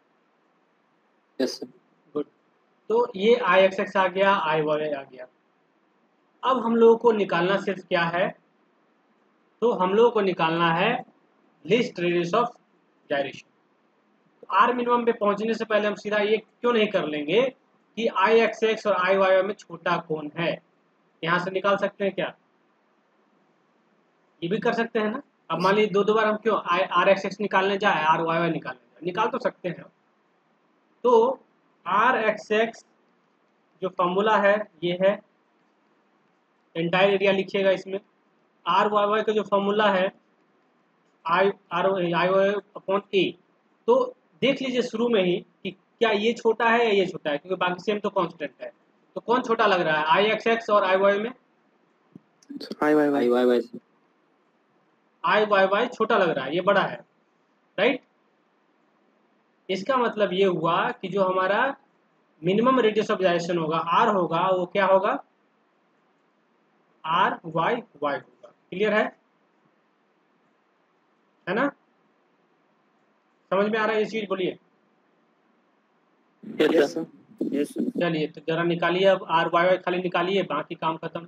Yes sir. गुड। तो ये आई एक्स एक्स आ गया, आई वाई आ गया। अब हम लोगों को निकालना सिर्फ क्या है? तो हम लोगों को निकालना है लिस्ट रेडियस ऑफ जाइरेशन। तो आर मिनिमम पे पहुंचने से पहले हम सीधा ये क्यों नहीं कर लेंगे कि आई एक्स एक्स और आई वाई वाई में छोटा कौन है? यहां से निकाल सकते हैं क्या? ये भी कर सकते हैं ना। अब मान लीजिए दो दो बार हम क्यों आई आर एक्स एक्स निकालने जाए, आर वाई वाई निकालने जाए, निकाल तो सकते हैं। तो आर एक्स एक्स जो फॉर्मूला है ये है, एंटायर एरिया लिखिएगा इसमें। आर वाई वाई का जो फॉर्मूला है I R I Y upon A. तो देख लीजिए शुरू में ही कि क्या ये छोटा है या ये छोटा है, क्योंकि बाकी सेम तो कांस्टेंट है। तो कौन छोटा लग रहा है, आई एक्स एक्स और आई वाई में? I Y I Y Y Y I Y Y छोटा लग रहा है, ये बड़ा है, राइट। इसका मतलब ये हुआ कि जो हमारा मिनिमम रेडियस ऑफ जाइरेशन होगा आर होगा, वो क्या होगा? आर वाई वाई होगा। क्लियर है? है ना? समझ में आ रहा है ये चीज? बोलिए। Yes yes sir. Sir yes sir. चलिए तो जरा निकालिए, अब आर वाई वाई खाली निकालिए, बाकी काम खत्म।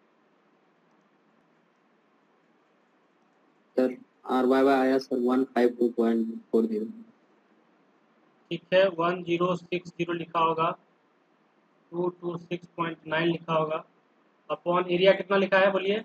सर। आर वाई वाई आया sir one five two point four zero. ठीक है, वन जीरो सिक्स जीरो लिखा होगा, two two six point nine लिखा होगा, अपॉन एरिया कितना लिखा है बोलिए?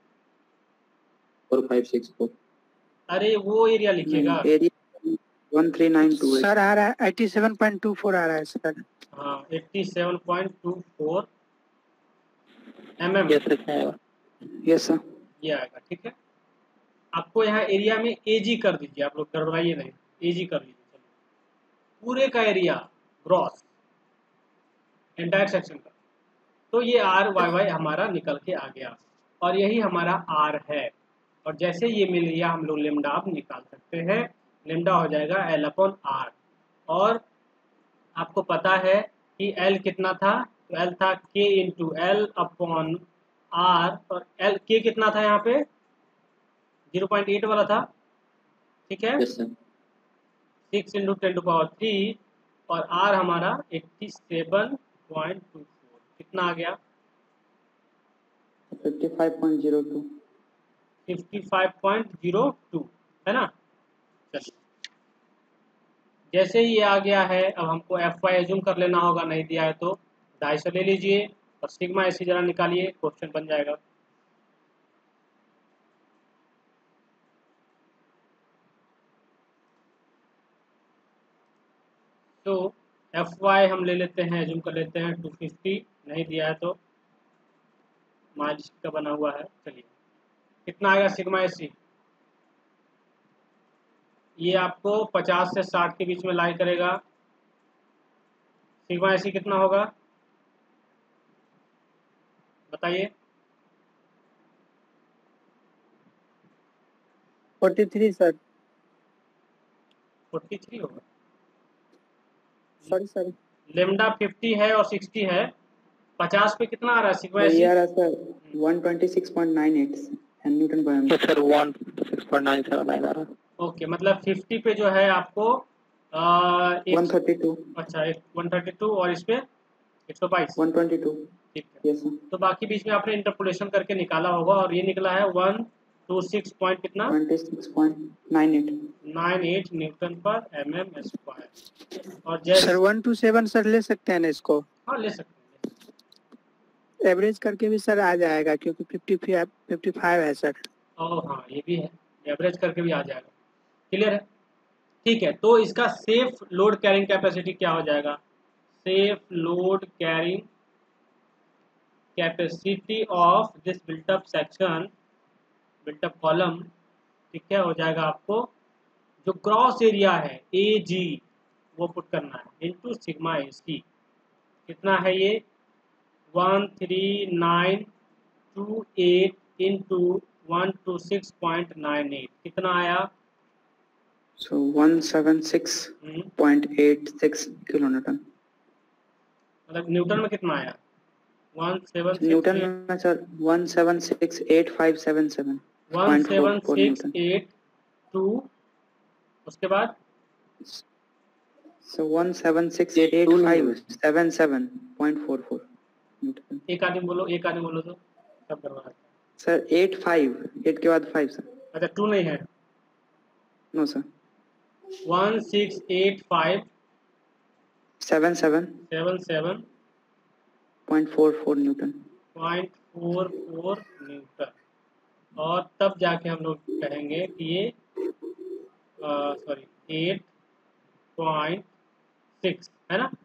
Four five six four. अरे वो एरिया लिखिएगा। Area one three nine two sir आ रहा है eighty seven point two four आ रहा है सर। हाँ, eighty seven point two four M M yes sir. Yes sir. ये आएगा। ठीक है, आपको यहाँ एरिया में एजी कर दीजिए, आप लोग गड़बड़ाइए नहीं, एजी कर लीजिए। चलिए, पूरे का एरिया ग्रॉस एंटायर सेक्शन का। तो ये आर वाई वाई हमारा निकल के आ गया, और यही हमारा आर है। और जैसे ये मिल गया हम लोग लेमडा अब निकाल सकते हैं। लेमडा हो जाएगा एल अपॉन आर। और आपको पता है कि एल कितना था? तो एल था के इंटू एल अपॉन आर, और एल के कितना था यहाँ पे? जीरो पॉइंट एट वाला था। ठीक है, yes sir. Six into ten to power three, और आर हमारा eighty seven point two four. कितना आ गया? Fifty five point zero two. Fifty five point zero two है ना। चलिए, जैसे ही ये आ गया है, अब हमको एफ वाई एज्यूम कर लेना होगा, नहीं दिया है तो ढाई सौ ले लीजिए, और सिग्मा ऐसी जरा निकालिए, क्वेश्चन बन जाएगा। तो एफ वाई हम ले लेते हैं, एज्यूम कर लेते हैं टू फिफ्टी, नहीं दिया है तो माइनस का बना हुआ है। चलिए, कितना आएगा सिग्मा एसी? ये आपको पचास से साठ के बीच में लाई करेगा। सिग्मा एसी कितना होगा बताइए? Forty three sir. Forty three होगा। Sorry sorry. लेमडा फिफ्टी है और सिक्सटी है, पचास पे कितना आ रहा है तो सिग्मा ये एसी? आ रहा sir one twenty six point nine eight newton पर yes sir one six point nine seven nine आ रहा है। ओके, मतलब फिफ्टी पे जो है आपको आ, एक वन थर्टी टू अच्छा एक वन थर्टी टू और इस पे एक सौ बाईस। वन ट्वेंटी टू ठीक है, यस सर तो बाकी बीच में आपने इंटरपोलेशन करके निकाला होगा और ये निकला है वन टू सिक्स पॉइंट कितना twenty six point nine eight nine eight newton पर एम एम स्क्वायर। और जैसे sir one two seven sir ले सकते हैं ना इसको, हाँ ले सकते हैं। एवरेज करके भी सर आ जाएगा क्योंकि फिफ्टी फाइव फिफ्टी फाइव है सर। ओह हाँ ये भी है, एवरेज करके भी आ जाएगा। क्लियर है? ठीक है, तो इसका सेफ लोड कैरिंग कैपेसिटी क्या हो जाएगा? Safe load carrying capacity of this built up section built up column, ठीक है, हो जाएगा आपको जो क्रॉस एरिया है ए जी वो पुट करना है इनटू सिग्मा ए सी। कितना है ये? One three nine two eight into one two six point nine eight. कितना आया? So one seven six hmm, point eight six kilo newton. मतलब न्यूटन में कितना आया? वन सेवन न्यूटन में sir one seven six eight five seven seven one point seven four six newton. Eight two, उसके बाद so one seven six eight five seven seven point four four newton. एक आदमी बोलो, एक आदमी बोलो तो सब करवा रहा है। सर एट फाइव एट के बाद फाइव सर। अच्छा टू नहीं है, no sir one six eight five seven seven seven seven point four four newton. Point four four newton. और तब जाके हम लोग कहेंगे कि ये सॉरी एट पॉइंट सिक्स है ना।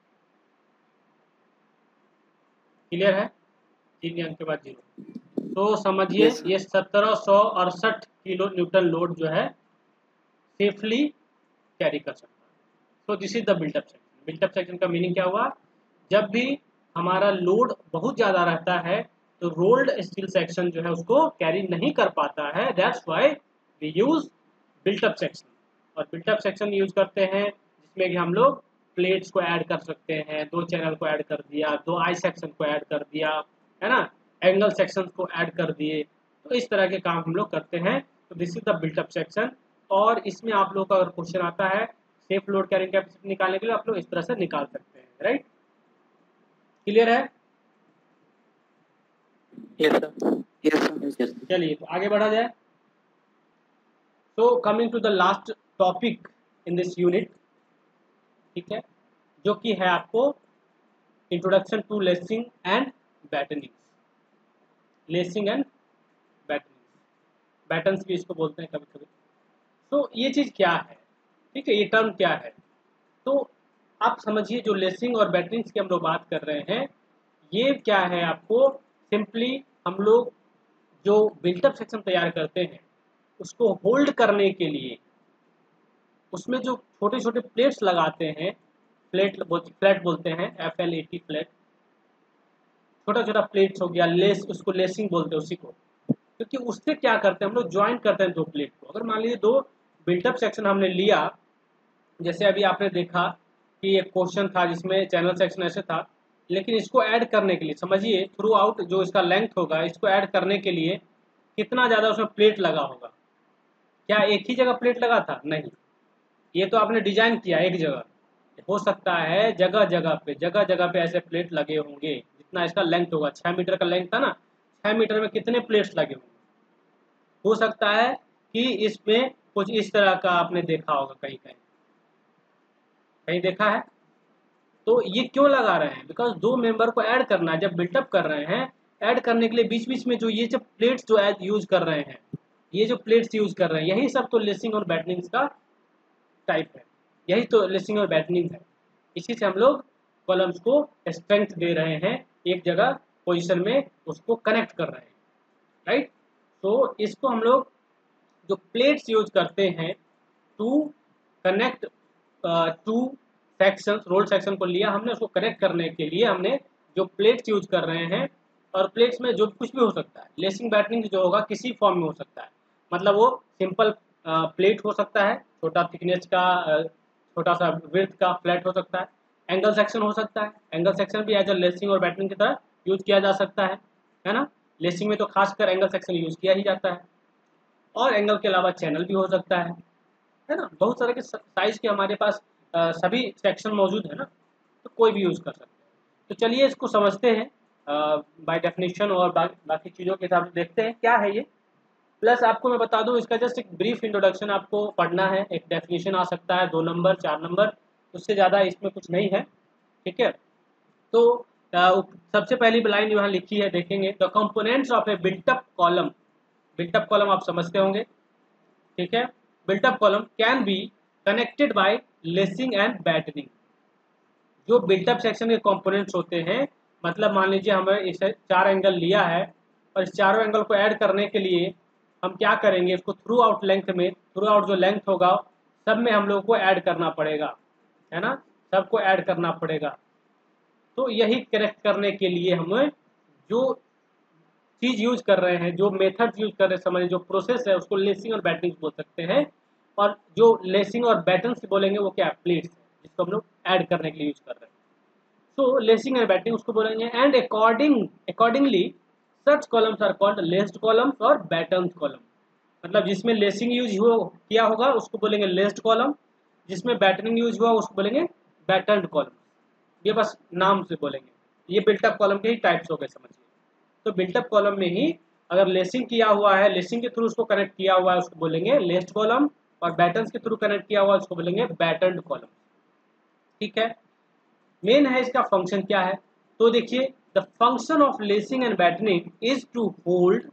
क्लियर है? तीन अंक के बाद जीरो। तो समझिए Yes, sir. ये सत्रह सौ अड़सठ किलो न्यूटन लोड जो है सेफली कैरी कर सकता है। So this is the built up section. Built up section का मीनिंग क्या हुआ? जब भी हमारा लोड बहुत ज़्यादा रहता है तो रोल्ड स्टील सेक्शन जो है उसको कैरी नहीं कर पाता है। That's why we use built up section. और बिल्टअप सेक्शन यूज करते हैं जिसमें कि हम लोग प्लेट्स को ऐड कर सकते हैं, दो चैनल को ऐड कर दिया, दो आई सेक्शन को ऐड कर दिया, है ना, एंगल सेक्शन को ऐड कर दिए। तो इस तरह के काम हम लोग करते हैं। तो this is the built up section. और इसमें आप लोग का अगर क्वेश्चन आता है सेफ लोड कैरिंग कैपेसिटी निकालने के लिए आप लोग इस तरह से निकाल सकते हैं। राइट? क्लियर है? yes sir yes sir. चलिए तो आगे बढ़ा जाए। So coming to the last topic in this unit, ठीक है, जो कि है आपको introduction to lacing and battening. Lacing and battening, battens भी इसको बोलते हैं कभी कभी। तो ये चीज़ क्या है, ठीक है, ये टर्म क्या है? तो आप समझिए जो लेसिंग और बैटनिंग की हम लोग बात कर रहे हैं ये क्या है? आपको सिंपली हम लोग जो बिल्टअप सेक्शन तैयार करते हैं उसको होल्ड करने के लिए उसमें जो छोटे छोटे प्लेट्स लगाते हैं, प्लेट फ्लैट बोलते हैं, F L A T flat, छोटा छोटा प्लेट्स हो गया, लेस, उसको लेसिंग बोलते हैं उसी को। क्योंकि उससे क्या करते हैं हम लोग ज्वाइन करते हैं दो प्लेट को। अगर मान लीजिए दो बिल्टअप सेक्शन हमने लिया, जैसे अभी आपने देखा कि एक क्वेश्चन था जिसमें चैनल सेक्शन ऐसे था, लेकिन इसको ऐड करने के लिए समझिए थ्रू आउट जो इसका लेंथ होगा इसको ऐड करने के लिए कितना ज़्यादा उसमें प्लेट लगा होगा। क्या एक ही जगह प्लेट लगा था? नहीं, ये तो आपने डिजाइन किया एक जगह, हो सकता है जगह जगह पे जगह जगह पे ऐसे प्लेट लगे होंगे। जितना इसका लेंथ होगा, छः मीटर का लेंथ था ना, छः मीटर में कितने प्लेट्स लगे होंगे। हो सकता है कि इसमें कुछ इस तरह का आपने देखा होगा, कहीं कहीं कहीं देखा है। तो ये क्यों लगा रहे हैं? बिकॉज दो मेंबर को ऐड करना है। जब बिल्टअप कर रहे हैं ऐड करने के लिए बीच बीच में जो ये जो प्लेट्स जो यूज कर रहे हैं, ये जो प्लेट्स यूज कर रहे हैं, यही सब तो लेसिंग और बैटनिंग का टाइप है। यही तो लेसिंग और बैटनिंग है। इसी से हम लोग कॉलम्स को स्ट्रेंथ दे रहे हैं, एक जगह पोजीशन में उसको कनेक्ट कर रहे हैं। राइट? तो इसको हम लोग जो प्लेट्स यूज करते हैं to connect two section, roll section को लिया हमने, उसको कनेक्ट करने के लिए हमने जो प्लेट्स यूज कर रहे हैं। और प्लेट्स में जो कुछ भी हो सकता है, लेसिंग बैटनिंग जो होगा किसी फॉर्म में हो सकता है। मतलब वो सिंपल प्लेट हो सकता है, छोटा थिकनेस का, छोटा सा विड्थ का फ्लैट हो सकता है, एंगल सेक्शन हो सकता है, एंगल सेक्शन भी एज अ लेसिंग और बैटनिंग की तरह यूज किया जा सकता है है ना। लेसिंग में तो खासकर एंगल सेक्शन यूज किया ही जाता है, और एंगल के अलावा चैनल भी हो सकता है है ना। बहुत सारे के साइज के हमारे पास आ, सभी सेक्शन मौजूद है ना, तो कोई भी यूज कर सकते हैं। तो चलिए इसको समझते हैं बाय डेफिनेशन, और बा, बाकी चीज़ों के हिसाब से देखते हैं क्या है ये। प्लस आपको मैं बता दूं, इसका जस्ट एक ब्रीफ इंट्रोडक्शन आपको पढ़ना है, एक डेफिनेशन आ सकता है दो नंबर चार नंबर, उससे ज़्यादा इसमें कुछ नहीं है, ठीक है। तो अ, सबसे पहली लाइन यहाँ लिखी है, देखेंगे, the components of a built up column. Built up column आप समझते होंगे, ठीक है। Built up column can be connected by lacing and battening. जो बिल्टअप सेक्शन के कंपोनेंट्स होते हैं, मतलब मान लीजिए हमें इसे चार एंगल लिया है, और इस चारों एंगल को ऐड करने के लिए हम क्या करेंगे, इसको थ्रू आउट लेंथ में, थ्रू आउट जो लेंथ होगा सब में हम लोगों को ऐड करना पड़ेगा, है ना, सबको ऐड करना पड़ेगा। तो यही करेक्ट करने के लिए हमें जो चीज यूज कर रहे हैं, जो मेथड यूज कर रहे हैं, समझिए जो प्रोसेस है, उसको लेसिंग और बैटनिंग बोल सकते हैं। और जो लेसिंग और बैटन से बोलेंगे वो क्या है, प्लेट्स, जिसको हम लोग ऐड करने के लिए यूज कर रहे हैं। सो लेसिंग एंड बैटनिंग उसको बोलेंगे। And according accordingly such columns are called laced columns और बैटन कॉलम। मतलब जिसमें लेसिंग यूज हो किया होगा उसको बोलेंगे लेस्ड कॉलम, जिसमें बैटनिंग यूज हुआ उसको बोलेंगे बैटन्ड कॉलम। ये बस नाम से बोलेंगे, ये बिल्टअप कॉलम के ही टाइप्स हो गए, समझिए। तो बिल्टअप कॉलम में ही अगर लेसिंग किया हुआ है, लेसिंग के थ्रू उसको कनेक्ट किया हुआ है, उसको बोलेंगे लेस्ड कॉलम, और बैटन्स के थ्रू कनेक्ट किया हुआ है उसको बोलेंगे बैटन्ड कॉलम, ठीक है। मेन है इसका फंक्शन क्या है, तो देखिए, the function of lacing and battening is to hold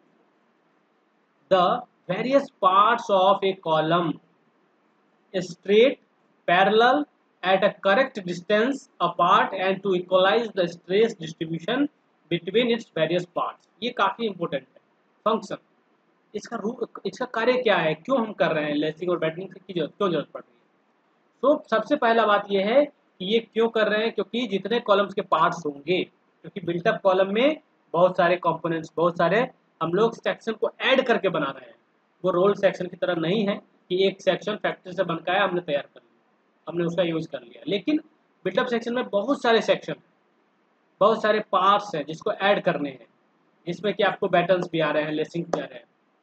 the various parts of a column straight, parallel, at a correct distance apart and to equalize the stress distribution between its various parts। ये काफी important है function. इसका रूप, इसका कार्य क्या है, क्यों हम कर रहे हैं लेसिंग और बैटनिंग की जरूरत, क्यों जरूरत पड़ रही है। तो सबसे पहला बात यह है कि ये क्यों कर रहे हैं, क्योंकि जितने कॉलम्स के पार्ट्स होंगे, क्योंकि बिल्टअप कॉलम में बहुत सारे कंपोनेंट्स, बहुत सारे हम लोग सेक्शन को ऐड करके बना रहे हैं। वो रोल सेक्शन की तरह नहीं है कि एक सेक्शन फैक्ट्री से बनकर आया, हमने तैयार कर लिया, हमने उसका यूज कर लिया। लेकिन बिल्टअप सेक्शन में बहुत सारे सेक्शन, बहुत सारे पार्ट्स हैं जिसको ऐड करने हैं, जिसमें कि आपको बैटन्स भी आ रहे हैं, लेसिंग भी आ रहे हैं।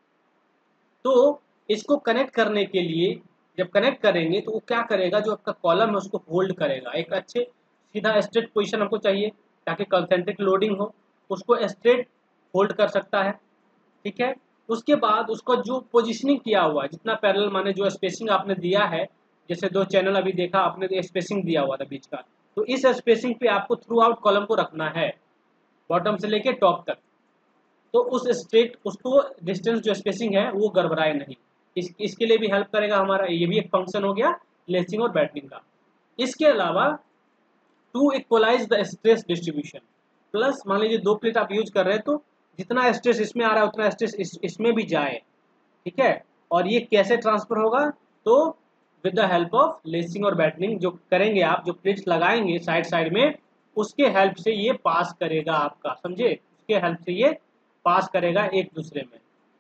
तो इसको कनेक्ट करने के लिए जब कनेक्ट करेंगे तो वो क्या करेगा, जो आपका कॉलम है उसको होल्ड करेगा। एक अच्छे सीधा स्ट्रेट पोजीशन हमको चाहिए ताकि कंसेंट्रिक लोडिंग हो, उसको स्ट्रेट होल्ड कर सकता है, ठीक है। उसके बाद उसका जो पोजीशनिंग किया हुआ है, जितना पैरेलल, माने जो स्पेसिंग आपने दिया है, जैसे दो चैनल अभी देखा आपने, तो स्पेसिंग दिया हुआ था बीच का, तो इस स्पेसिंग पे आपको थ्रू आउट कॉलम को रखना है, बॉटम से लेके टॉप तक। तो उस स्ट्रेट, उसको डिस्टेंस जो स्पेसिंग है वो गड़बड़ाए नहीं, इस, इसके लिए भी हेल्प करेगा हमारा, ये भी एक फंक्शन हो गया लेसिंग और बैटनिंग का। इसके अलावा to equalize the stress distribution, plus मान लीजिए दो प्लेट आप यूज कर रहे हैं, तो जितना स्ट्रेस इसमें आ रहा है उतना स्ट्रेस इस, इसमें भी जाए, ठीक है। और ये कैसे ट्रांसफर होगा, तो with the help of lacing और बैटनिंग जो करेंगे आप, जो प्लेट्स लगाएंगे साइड साइड में, उसके हेल्प से ये पास करेगा आपका, समझे, उसके हेल्प से ये पास करेगा एक दूसरे में।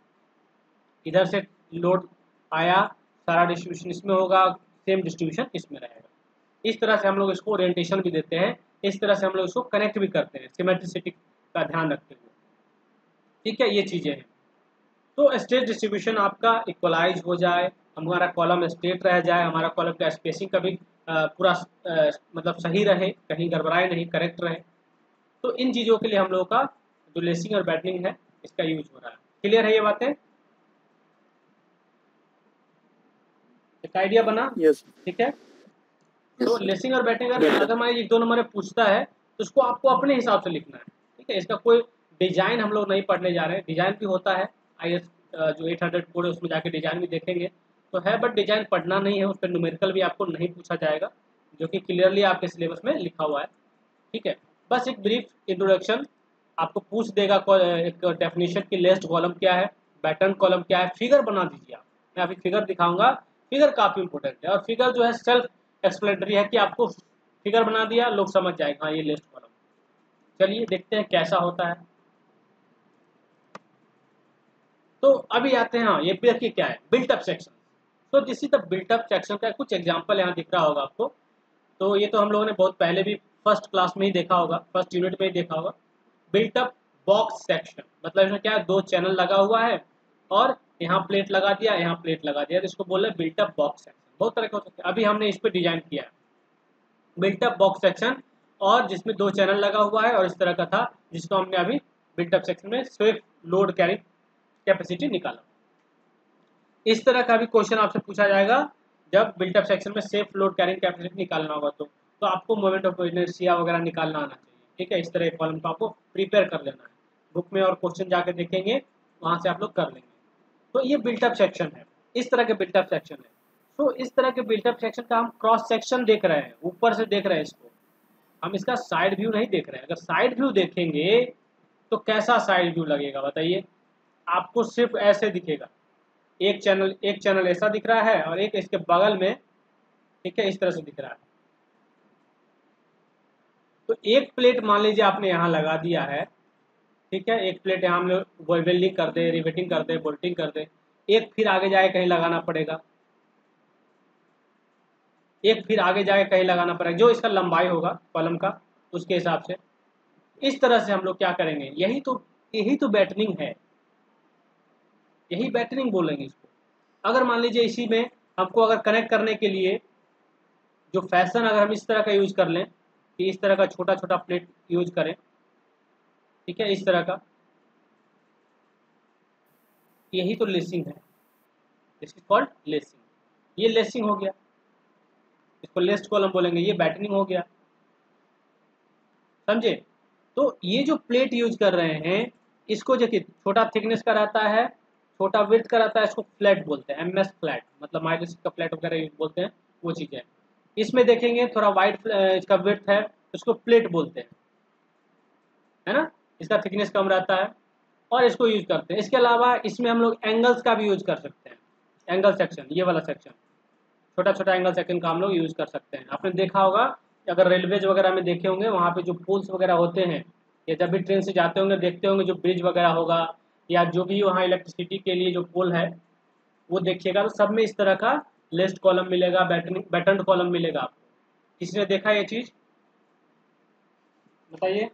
इधर से लोड आया, सारा डिस्ट्रीब्यूशन इसमें होगा, सेम डिस्ट्रीब्यूशन इसमें रहेगा। इस तरह से हम लोग इसको ओरिएंटेशन भी देते हैं, इस तरह से हम लोग इसको कनेक्ट भी करते हैं, सिमेट्रिसिटी का ध्यान रखते हुए, ठीक है। ये चीजें हैं। तो स्ट्रेट डिस्ट्रीब्यूशन आपका इक्वलाइज हो जाए, हमारा कॉलम स्ट्रेट रह जाए, हमारा कॉलम का स्पेसिंग कभी पूरा मतलब सही रहे, कहीं गड़बड़ाए नहीं, करेक्ट रहे। तो इन चीज़ों के लिए हम लोगों का जो लेसिंग और बैटनिंग है इसका यूज हो रहा है। क्लियर है ये बातें, एक आइडिया बना, यस ठीक है। तो लेसिंग और बैटनिंग अगर अगर मैं एक दो नंबर में पूछता है तो उसको आपको अपने हिसाब से लिखना है, ठीक है। इसका कोई डिजाइन हम लोग नहीं पढ़ने जा रहे हैं, डिजाइन भी होता है, आई एस जो एट हंड्रेड कोड है उसमें जाके डिजाइन भी देखेंगे तो है, बट डिजाइन पढ़ना नहीं है, उस पर न्यूमेरिकल भी आपको नहीं पूछा जाएगा, जो कि क्लियरली आपके सिलेबस में लिखा हुआ है, ठीक है। बस एक ब्रीफ इंट्रोडक्शन आपको पूछ देगा, एक डेफिनेशन की लेस्ड कॉलम क्या है, बैटन कॉलम क्या है, फिगर बना दीजिए आप, मैं अभी फिगर दिखाऊंगा, फिगर काफी इंपॉर्टेंट है। और फिगर जो है सेल्फ एक्सप्लेनेटरी है कि आपको फिगर बना दिया, लोग समझ जाएंगे हाँ ये लेस्ड कॉलम। चलिए देखते हैं कैसा होता है। तो अभी आते हैं, हाँ ये देखिए क्या है बिल्ट अप सेक्शन। तो this is the built up section का कुछ एग्जांपल यहाँ दिख रहा होगा आपको। तो ये तो हम लोगों ने बहुत पहले भी फर्स्ट क्लास में ही देखा होगा, फर्स्ट यूनिट में ही देखा होगा। बिल्ट अप बॉक्स सेक्शन मतलब इसमें क्या है, दो चैनल लगा हुआ है और यहाँ प्लेट लगा दिया, यहाँ प्लेट लगा दिया, तो इसको बोल रहे हैं बिल्ट अप बॉक्स सेक्शन। बहुत तरह के हो सकते हैं, अभी हमने इस पर डिजाइन किया है बिल्ट अप बॉक्स सेक्शन, और जिसमें दो चैनल लगा हुआ है और इस तरह का था, जिसको हमने अभी बिल्ट अप सेक्शन में स्विफ्ट लोड कैरिंग कैपेसिटी निकाला। इस तरह का भी क्वेश्चन आपसे पूछा जाएगा जब बिल्ट अप सेक्शन में सेफ लोड कैरिंग कैपेसिटी निकालना होगा, तो तो आपको मोमेंट ऑफ इनर्शिया वगैरह निकालना आना चाहिए। ठीक है, इस तरह के कॉलम को आपको प्रिपेयर कर लेना है, बुक में और क्वेश्चन जाके देखेंगे वहां से आप लोग कर लेंगे। तो ये बिल्ट अप सेक्शन है, इस तरह के बिल्ट अप सेक्शन है। तो इस तरह के बिल्ट अप सेक्शन का हम क्रॉस सेक्शन देख रहे हैं, ऊपर से देख रहे हैं इसको, हम इसका साइड व्यू नहीं देख रहे हैं। अगर साइड व्यू देखेंगे तो कैसा साइड व्यू लगेगा बताइए, आपको सिर्फ ऐसे दिखेगा, एक चैनल एक चैनल ऐसा दिख रहा है और एक इसके बगल में, ठीक है, इस तरह से दिख रहा है। तो एक प्लेट मान लीजिए आपने यहाँ लगा दिया है, ठीक है, एक प्लेट यहाँ हम लोग वेल्डिंग कर दे, रिवेटिंग कर दे, बोल्टिंग कर दे, एक फिर आगे जाके कहीं लगाना पड़ेगा, एक फिर आगे जाके कहीं लगाना पड़ेगा, जो इसका लंबाई होगा कॉलम का उसके हिसाब से। इस तरह से हम लोग क्या करेंगे, यही तो यही तो बैटनिंग है, यही बैटनिंग बोलेंगे इसको। अगर मान लीजिए इसी में हमको अगर कनेक्ट करने के लिए जो फैशन अगर हम इस तरह का यूज कर लें कि इस तरह का छोटा छोटा प्लेट यूज करें, ठीक है, इस तरह का, यही तो लेसिंग है, दिस इज कॉल्ड लेसिंग। ये लेसिंग हो गया, इसको लेस्ड कॉलम बोलेंगे, ये बैटनिंग हो गया, समझे। तो ये जो प्लेट यूज कर रहे हैं इसको जो कि छोटा थिकनेस का रहता है, छोटा विड्थ का रहता है, इसको फ्लैट बोलते हैं, एम एस फ्लैट मतलब माइक्रोस्टिक का फ्लैट वगैरह बोलते हैं, वो चीज़ है। इसमें देखेंगे थोड़ा वाइड इसका विड्थ है, उसको प्लेट बोलते हैं, है ना, इसका थिकनेस कम रहता है और इसको यूज करते हैं। इसके अलावा इसमें हम लोग एंगल्स का भी यूज कर सकते हैं, एंगल सेक्शन, ये वाला सेक्शन छोटा छोटा एंगल सेक्शन का हम लोग यूज कर सकते हैं। आपने देखा होगा अगर रेलवेज वगैरह में देखे होंगे, वहाँ पे जो पोल्स वगैरह होते हैं, या जब भी ट्रेन से जाते होंगे देखते होंगे, जो ब्रिज वगैरह होगा या जो भी वहाँ इलेक्ट्रिसिटी के लिए जो पोल है वो देखिएगा, तो सब में इस तरह का लेस्ड कॉलम मिलेगा, बैटन बैटन्ड कॉलम मिलेगा आपको। किसी ने देखा ये चीज, बताइए।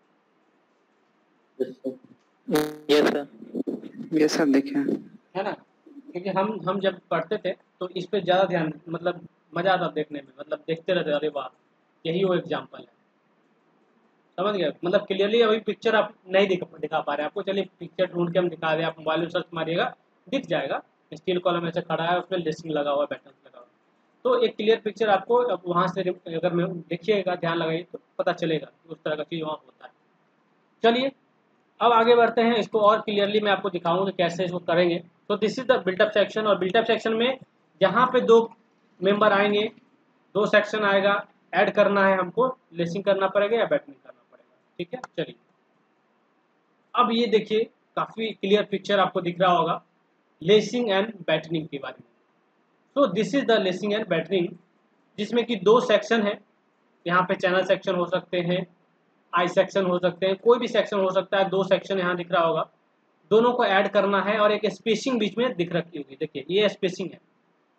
यस सर, ये सब देखे है ना, क्योंकि हम हम जब पढ़ते थे तो इस पे ज़्यादा ध्यान, मतलब मज़ा आता देखने में, मतलब देखते रहते, अरे वाह यही वो एग्जाम्पल है, समझ गए। मतलब क्लियरली अभी पिक्चर आप नहीं दिखा दिखा पा रहे आपको, चलिए पिक्चर ढूंढ के हम दिखा रहे हैं, आप मोबाइल में सर्च मारिएगा दिख जाएगा। स्टील कॉलम ऐसे खड़ा है, उसमें लेसिंग लगा हुआ है, बैटन लगा हुआ है, तो एक क्लियर पिक्चर आपको अब वहाँ से अगर मैं देखिएगा, ध्यान लगाइए तो पता चलेगा कि उस तरह का चीज़ वहाँ होता है। चलिए अब आगे बढ़ते हैं, इसको और क्लियरली मैं आपको दिखाऊंगा कि कैसे इसको करेंगे। तो this is the built up section, और बिल्टअप सेक्शन में जहाँ पे दो मेंबर आएंगे, दो सेक्शन आएगा, ऐड करना है हमको, लेसिंग करना पड़ेगा या बैटनिंग करना पड़ेगा, ठीक है। चलिए अब ये देखिए काफ़ी क्लियर पिक्चर आपको दिख रहा होगा लेसिंग एंड बैटनिंग के बारे में। तो this is the lacing and battening, जिसमें कि दो सेक्शन है, यहाँ पे चैनल सेक्शन हो सकते हैं, आई सेक्शन हो सकते हैं, कोई भी सेक्शन हो सकता है, दो सेक्शन यहाँ दिख रहा होगा, दोनों को ऐड करना है और एक स्पेसिंग बीच में दिख रखी होगी, देखिए ये स्पेसिंग है,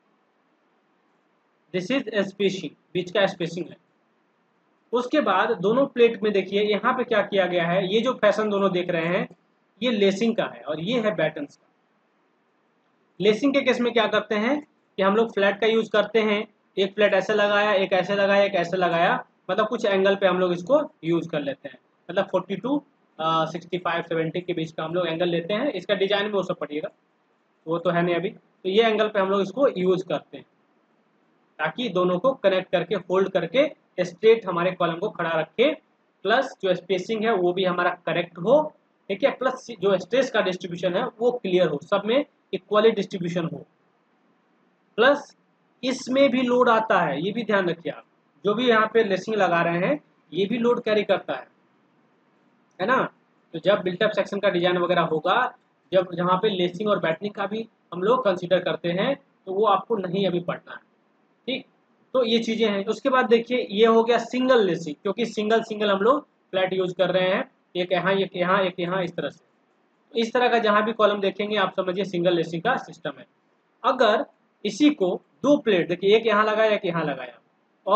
दिस इज स्पेसिंग, बीच का स्पेसिंग है। उसके बाद दोनों प्लेट में देखिए यहाँ पे क्या किया गया है, ये जो फैशन दोनों देख रहे हैं ये लेसिंग का है और ये है बैटन्स का। लेसिंग के केस में क्या करते हैं कि हम लोग फ्लैट का यूज करते हैं, एक फ्लैट ऐसे लगाया, एक ऐसे लगाया, एक ऐसे लगाया, मतलब कुछ एंगल पे हम लोग इसको यूज कर लेते हैं, मतलब forty to sixty five seventy के बीच का हम लोग एंगल लेते हैं। इसका डिजाइन में वो सब पढ़िएगा, वो तो है नहीं अभी, तो ये एंगल पे हम लोग इसको यूज करते हैं ताकि दोनों को कनेक्ट करके होल्ड करके स्ट्रेट हमारे कॉलम को खड़ा रखे, प्लस जो स्पेसिंग है वो भी हमारा करेक्ट हो, ठीक है, प्लस जो स्ट्रेस का डिस्ट्रीब्यूशन है वो क्लियर हो, सब में इक्वली डिस्ट्रीब्यूशन हो, प्लस इसमें भी लोड आता है, ये भी ध्यान रखिए आप, जो भी यहाँ पे लेसिंग लगा रहे हैं ये भी लोड कैरी करता है, है ना। तो जब बिल्टअप सेक्शन का डिजाइन वगैरह होगा, जब जहाँ पे लेसिंग और बैटनिंग का भी हम लोग कंसीडर करते हैं, तो वो आपको नहीं अभी पढ़ना है, ठीक। तो ये चीजें हैं। उसके बाद देखिए ये हो गया सिंगल लेसिंग, क्योंकि सिंगल सिंगल हम लोग फ्लैट यूज कर रहे हैं, एक यहाँ एक यहाँ एक यहाँ, इस तरह से। तो इस तरह का जहाँ भी कॉलम देखेंगे आप समझिए सिंगल लेसिंग का सिस्टम है। अगर इसी को दो प्लेट, देखिए एक यहाँ लगाया एक यहाँ लगाया और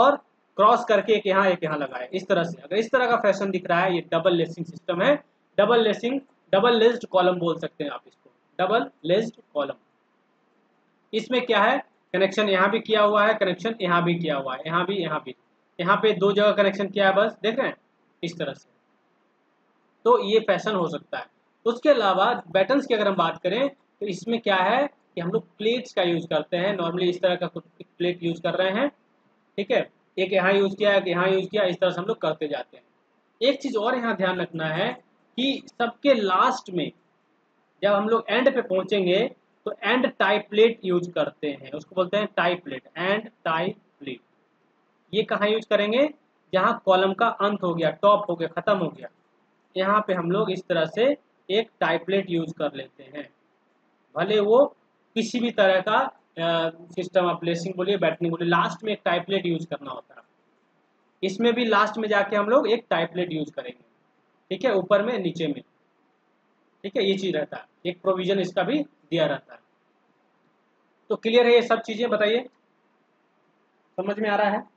क्रॉस करके एक यहाँ एक यहाँ लगाए, इस तरह से। अगर इस तरह का फैशन दिख रहा है, ये डबल लेसिंग सिस्टम है। Double lacing, double laced column बोल सकते हैं आप इसको, डबल लेस्ड कॉलम। इसमें क्या है, कनेक्शन यहाँ भी किया हुआ है, कनेक्शन यहाँ भी किया हुआ है, यहाँ भी यहाँ भी, यहाँ पे दो जगह कनेक्शन किया है बस, देख रहे हैं इस तरह से। तो ये फैशन हो सकता है। उसके अलावा बैटन्स की अगर हम बात करें तो इसमें क्या है कि हम लोग प्लेट्स का यूज करते हैं। नॉर्मली इस तरह का कुछ प्लेट यूज कर रहे हैं, ठीक है, एक यहाँ यूज किया, एक यहाँ यूज किया, इस तरह से हम लोग करते जाते हैं। एक चीज और यहाँ ध्यान रखना है कि सबके लास्ट में जब हम लोग एंड पे पहुंचेंगे तो एंड टाइप प्लेट यूज करते हैं, उसको बोलते हैं tie plate, end tie plate. ये कहाँ यूज करेंगे, जहाँ कॉलम का अंत हो गया, टॉप हो गया, खत्म हो गया, यहाँ पे हम लोग इस तरह से एक टाइप प्लेट यूज कर लेते हैं। भले वो किसी भी तरह का सिस्टम ऑफ लेसिंग बोलिए, बैटनिंग बोलिए, लास्ट में एक टाइप प्लेट यूज करना होता है। इसमें भी लास्ट में जाके हम लोग एक टाइप प्लेट यूज करेंगे, ठीक है, ऊपर में नीचे में, ठीक है, ये चीज रहता है, एक प्रोविजन इसका भी दिया रहता है। तो क्लियर है ये सब चीजें, बताइए समझ में आ रहा है?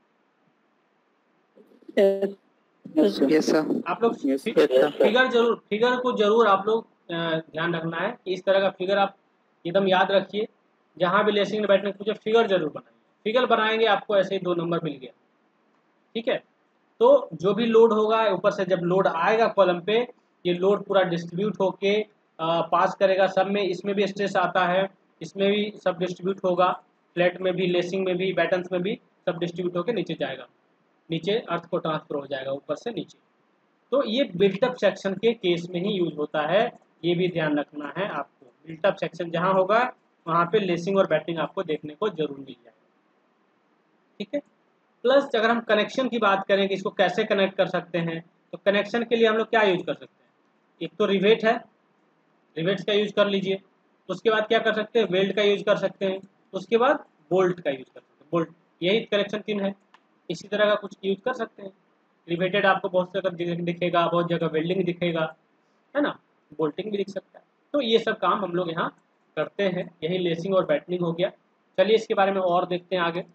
Yes sir. आप लोग Yes, फि- yes, sir. फिगर जरूर, फिगर को जरूर आप लोग अ, ध्यान रखना है कि इस तरह का फिगर आप एकदम याद रखिए। जहां भी लेसिंग में बैठने पूछे फिगर जरूर बनाइए, फिगर बनाएंगे आपको ऐसे ही दो नंबर मिल गया, ठीक है। तो जो भी लोड होगा ऊपर से, जब लोड आएगा कॉलम पे, ये लोड पूरा डिस्ट्रीब्यूट होके अ, पास करेगा सब में। इसमें भी स्ट्रेस आता है, इसमें भी सब डिस्ट्रीब्यूट होगा, फ्लैट में भी, लेसिंग में भी, बैटन्स में भी सब डिस्ट्रीब्यूट होके नीचे जाएगा, नीचे अर्थ को ट्रांसफर हो जाएगा ऊपर से नीचे। तो ये बिल्टअप सेक्शन के केस में ही यूज होता है, ये भी ध्यान रखना है आपको। बिल्टअप सेक्शन जहां होगा वहां पे लेसिंग और बैटनिंग आपको देखने को जरूर मिल जाएगा, ठीक है। प्लस अगर हम कनेक्शन की बात करें कि इसको कैसे कनेक्ट कर सकते हैं, तो कनेक्शन के लिए हम लोग क्या यूज कर सकते हैं, एक तो रिवेट है, रिवेट्स का यूज कर लीजिए। उसके बाद क्या कर सकते हैं, वेल्ड का यूज कर सकते हैं। उसके बाद बोल्ट का यूज कर सकते हैं, बोल्ट, यही कनेक्शन पिन है। इसी तरह का कुछ यूज कर सकते हैं। रिवेटेड आपको बहुत जगह दिखेगा, बहुत जगह वेल्डिंग दिखेगा, है ना, बोल्टिंग भी दिख सकता है। तो ये सब काम हम लोग यहाँ करते हैं, यही लेसिंग और बैटनिंग हो गया। चलिए इसके बारे में और देखते हैं आगे।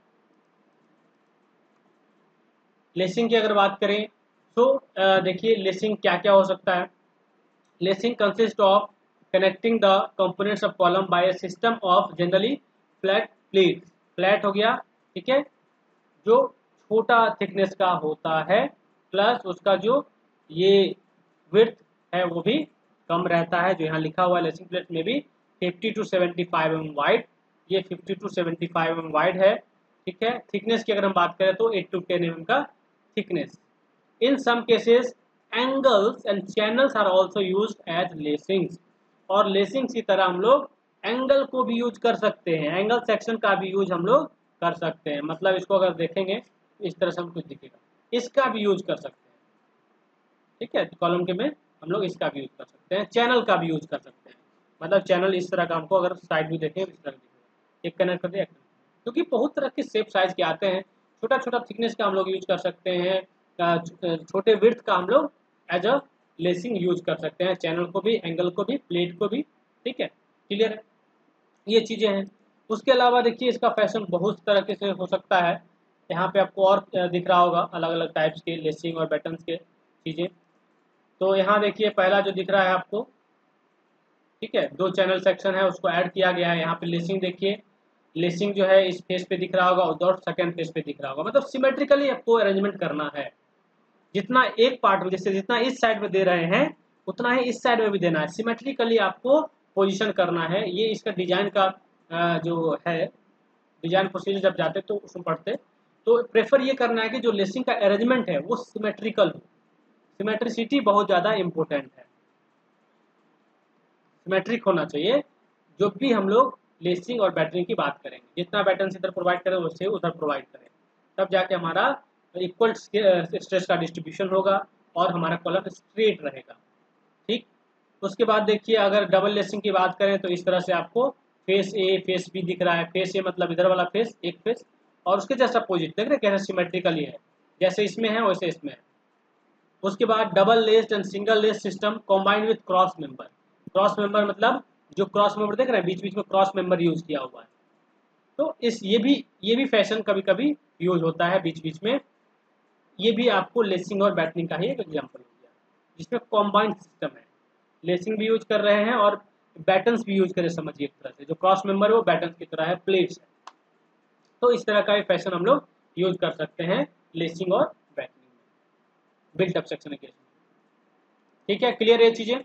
लेसिंग की अगर बात करें तो देखिए लेसिंग क्या क्या हो सकता है। Lacing consist of connecting the components of column by a system of generally flat plate. Flat हो गया, ठीक है, जो छोटा थिकनेस का होता है, प्लस उसका जो ये विड्थ है वो भी कम रहता है, जो यहाँ लिखा हुआ है लेसिंग प्लेट में भी fifty to seventy five M wide, ये fifty to seventy five M wide है, ठीक है। थिकनेस की अगर हम बात करें तो एट टू टेन एम का thickness. In some cases angles and channels are also used as lacings, और लेसिंग्स की तरह हम लोग एंगल को भी यूज कर सकते हैं, एंगल सेक्शन का भी यूज हम लोग कर सकते हैं। मतलब इसको अगर देखेंगे इस तरह से हम कुछ दिखेगा, इसका भी यूज कर सकते हैं, ठीक है। कॉलम के में हम लोग इसका भी यूज कर सकते हैं, चैनल का भी यूज कर सकते हैं। मतलब चैनल इस तरह का हमको अगर साइड भी देखें इस तरह दिखेगा, एक कनेक्ट कर दिया, क्योंकि बहुत तरह के शेप साइज के आते हैं। छोटा छोटा थिकनेस का हम लोग यूज कर सकते हैं, छोटे विड्थ का हम लोग एज अ लेसिंग यूज कर सकते हैं, चैनल को भी, एंगल को भी, प्लेट को भी, ठीक है। क्लियर है, ये चीजें हैं। उसके अलावा देखिए इसका फैशन बहुत तरह से हो सकता है। यहाँ पे आपको और दिख रहा होगा अलग अलग टाइप्स के लेसिंग और बैटन्स के चीजें। तो यहाँ देखिए पहला जो दिख रहा है आपको, ठीक है, दो चैनल सेक्शन है उसको ऐड किया गया है। यहाँ पे लेसिंग देखिए, लेसिंग जो है इस फेस पे दिख रहा होगा और सेकंड फेस पे दिख रहा होगा। मतलब सिमेट्रिकली आपको अरेंजमेंट करना है, जितना एक पार्ट में, जैसे जितना इस साइड में दे रहे हैं उतना ही इस साइड में भी देना है, सिमेट्रिकली आपको पोजीशन करना है। ये इसका डिजाइन का जो है, डिजाइन प्रोसीजर जब जाते तो उसमें पढ़ते तो प्रेफर ये करना है कि जो लेसिंग का अरेंजमेंट है वो सिमेट्रिकल हो। सिमेट्रिसिटी बहुत ज़्यादा इम्पोर्टेंट है, सिमेट्रिक होना चाहिए जो भी हम लोग लेसिंग और बैटरिंग की बात करेंगे। जितना बैटन इधर प्रोवाइड करें उससे उधर प्रोवाइड करें, तब जाके हमारा इक्वल स्ट्रेस का डिस्ट्रीब्यूशन होगा और हमारा कॉलम स्ट्रेट रहेगा, ठीक। उसके बाद देखिए अगर डबल लेसिंग की बात करें तो इस तरह से आपको फेस ए फेस बी दिख रहा है। फेस ए मतलब इधर वाला फेस, एक फेस, और उसके जैसा अपोजिट देख रहे हैं कैसे सिमेट्रिकली है, जैसे इसमें है वैसे इसमें है। उसके बाद double laced and single laced system combined with cross member. Cross member मतलब जो क्रॉस मेंबर देख रहे हैं बीच बीच में क्रॉस मेंबर यूज किया हुआ है। तो इस ये भी ये भी फैशन कभी कभी यूज होता है बीच बीच में। ये भी आपको लेसिंग और बैटनिंग का ही एक एग्जाम्पल हो गया, जिसमें कॉम्बाइंड सिस्टम है, लेसिंग भी यूज कर रहे हैं और बैटन्स भी यूज करें, समझिए एक तरह से जो क्रॉस मेंबर है वो बैटन्स की तरह है, प्लेट्स है। तो इस तरह का एक फैशन हम लोग यूज कर सकते हैं लेसिंग और बैटनिंग में बिल्ट अप सेक्शन केस में। ठीक है, क्लियर ये चीजें?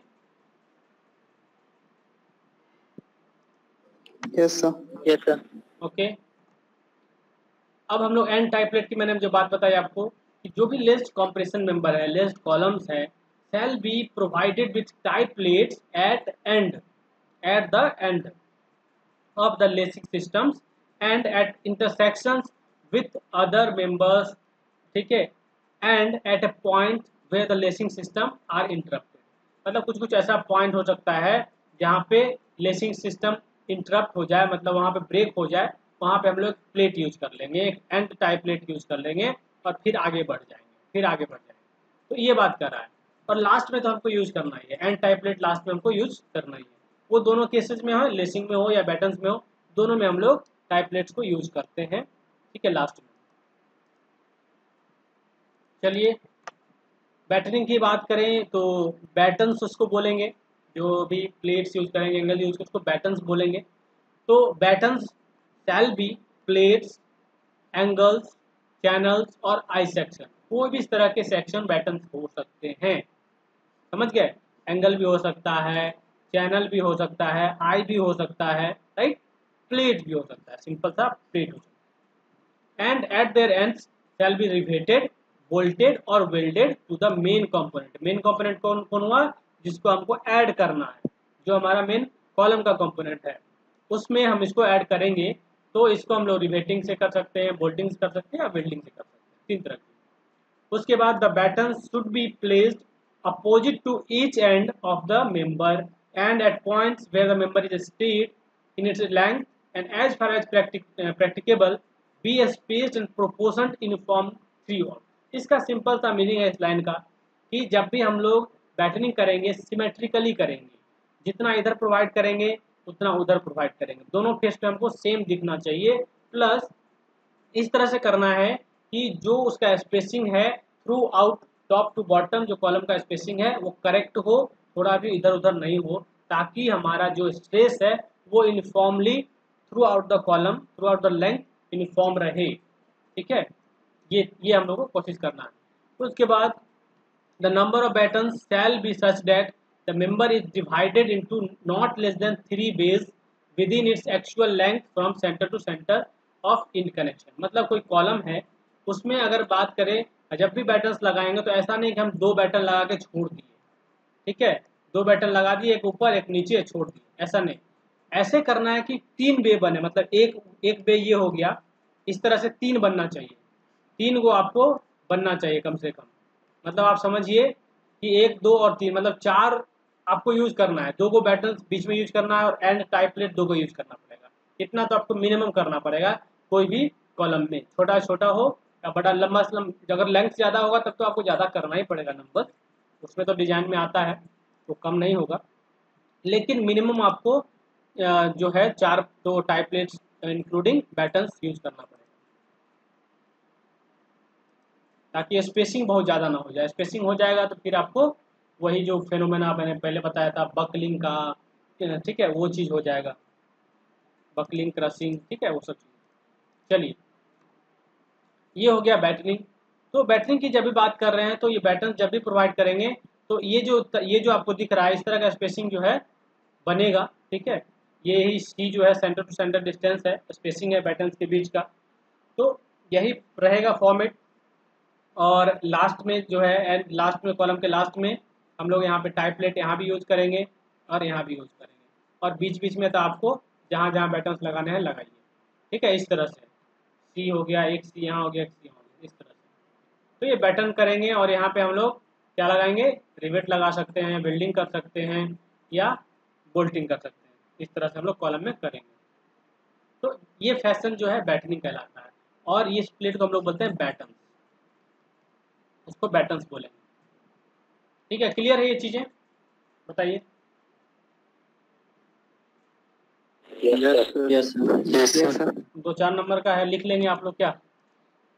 Yes sir. Yes sir. Okay, अब हम लोग एंड टाइप प्लेट की मैंने जो बात बताई आपको कि जो भी लेस्ड कॉम्प्रेशन मेंबर है, लेस्ड कॉलम्स है, shall be provided with tie plates at end at the end of the lacing systems and at intersections with other members, ठीक है, and at a point where the lacing system are interrupted। मतलब कुछ कुछ ऐसा point हो सकता है जहाँ पे लेसिंग सिस्टम इंटरप्ट हो जाए, मतलब वहाँ पे ब्रेक हो जाए, वहाँ पे हम लोग प्लेट यूज कर लेंगे, एक एंड टाइप प्लेट यूज कर लेंगे और फिर आगे बढ़ जाएंगे, फिर आगे बढ़ जाएंगे। तो ये बात कर रहा है, और लास्ट में तो हमको यूज करना ही है, एंड टाइप प्लेट लास्ट में हमको यूज करना ही है। वो दोनों केसेस में हो, लेसिंग में हो या बैटन्स में हो, दोनों में हम लोग टाइप प्लेट्स को यूज करते हैं। ठीक है, लास्ट में। चलिए बैटनिंग की बात करें तो बैटन्स उसको बोलेंगे, जो भी प्लेट्स यूज करेंगे, एंगल यूज करेंगे, उसको बैटन्स बोलेंगे। तो battens shall be plates, angles, channels और आई सेक्शन, कोई भी इस तरह के सेक्शन बैटन्स हो सकते हैं। समझ गए? एंगल भी हो सकता है, चैनल भी हो सकता है, आई भी हो सकता है, राइट, प्लेट भी हो सकता है, सिंपल सा प्लेट हो सकता है। And at their ends shall be riveted, bolted और welded to the main component. Main component कौन कौन हुआ? जिसको हमको ऐड करना है, जो हमारा मेन कॉलम का कंपोनेंट है, उसमें हम इसको ऐड करेंगे। तो इसको हम लोग रिवेटिंग से कर सकते हैं, बोल्टिंग से कर सकते हैं या वेल्डिंग से कर सकते हैं, तीन तरह की। उसके बाद the battens should be placed opposite to each end of the member and at points where the member is straight in its length and as far as practic, uh, practicable be spaced and proportioned uniform throughout। इसका simple सा meaning है इस line का कि जब भी हम लोग बैटनिंग करेंगे सिमेट्रिकली करेंगे, जितना इधर प्रोवाइड करेंगे उतना उधर प्रोवाइड करेंगे, दोनों फेस पे हमको सेम दिखना चाहिए। प्लस इस तरह से करना है कि जो उसका स्पेसिंग है throughout, top to bottom, जो कॉलम का स्पेसिंग है वो करेक्ट हो, थोड़ा भी इधर उधर नहीं हो, ताकि हमारा जो स्ट्रेस है वो uniformly throughout the column, throughout the length uniform रहे। ठीक है, ये ये हम लोग को कोशिश करना है। तो उसके बाद the number of battens shall be such that the member is divided into not less than three bays within its actual length from centre to centre of in connection. मतलब कोई कॉलम है, उसमें अगर बात करें, जब भी battens लगाएंगे तो ऐसा नहीं कि हम दो बैटन लगा के छोड़ दिए, ठीक है, दो बैटन लगा दिए, एक ऊपर एक नीचे छोड़ दिए, ऐसा नहीं। ऐसे करना है कि तीन बे बने, मतलब एक एक बे ये हो गया, इस तरह से तीन बनना चाहिए, तीन को आपको बनना चाहिए कम से कम। मतलब आप समझिए कि एक दो और तीन, मतलब चार आपको यूज करना है, दो को बैटन बीच में यूज करना है और एंड टाइप प्लेट दो को यूज करना पड़ेगा। इतना तो आपको मिनिमम करना पड़ेगा कोई भी कॉलम में, छोटा छोटा हो या बड़ा लंबा लंबा, अगर लेंथ ज़्यादा होगा तब तो आपको ज़्यादा करना ही पड़ेगा नंबर, उसमें तो डिजाइन में आता है तो कम नहीं होगा, लेकिन मिनिमम आपको जो है चार तो tie plates including battens use करना पड़ेगा, ताकि स्पेसिंग बहुत ज़्यादा ना हो जाए। स्पेसिंग हो जाएगा तो फिर आपको वही जो फेनोमेना मैंने पहले बताया था बकलिंग का, ठीक है, वो चीज़ हो जाएगा, बकलिंग, क्रशिंग, ठीक है, वो सब चीज़। चलिए, ये हो गया बैटनिंग। तो बैटनिंग की जब भी बात कर रहे हैं तो ये बैटन जब भी प्रोवाइड करेंगे तो ये जो ये जो आपको दिख रहा है इस तरह का स्पेसिंग जो है बनेगा, ठीक है, ये ही सी जो है सेंटर टू सेंटर डिस्टेंस है, स्पेसिंग है बैटन्स के बीच का, तो यही रहेगा फॉर्मेट। और लास्ट में जो है एंड लास्ट में कॉलम के लास्ट में हम लोग यहाँ पे टाइप प्लेट यहाँ भी यूज करेंगे और यहाँ भी यूज करेंगे, और बीच बीच में तो आपको जहाँ जहाँ बैटन्स लगाने हैं लगाइए, ठीक है, इस तरह से सी हो गया, एक सी यहाँ हो गया, एक सी यहाँ हो गया, इस तरह से। तो ये बैटन करेंगे और यहाँ पे हम लोग क्या लगाएंगे, रिवेट लगा सकते हैं, वेल्डिंग कर सकते हैं या बोल्टिंग कर सकते हैं, इस तरह से हम लोग कॉलम में करेंगे। तो ये फैशन जो है बैटनिंग कहलाता है, और ये प्लेट को हम लोग बोलते हैं बैटन्स, उसको बैटन्स बोलेंगे। ठीक है, क्लियर है ये चीज़ें? बताइए। Yes yes sir. दो चार नंबर का है, लिख लेंगे आप लोग क्या?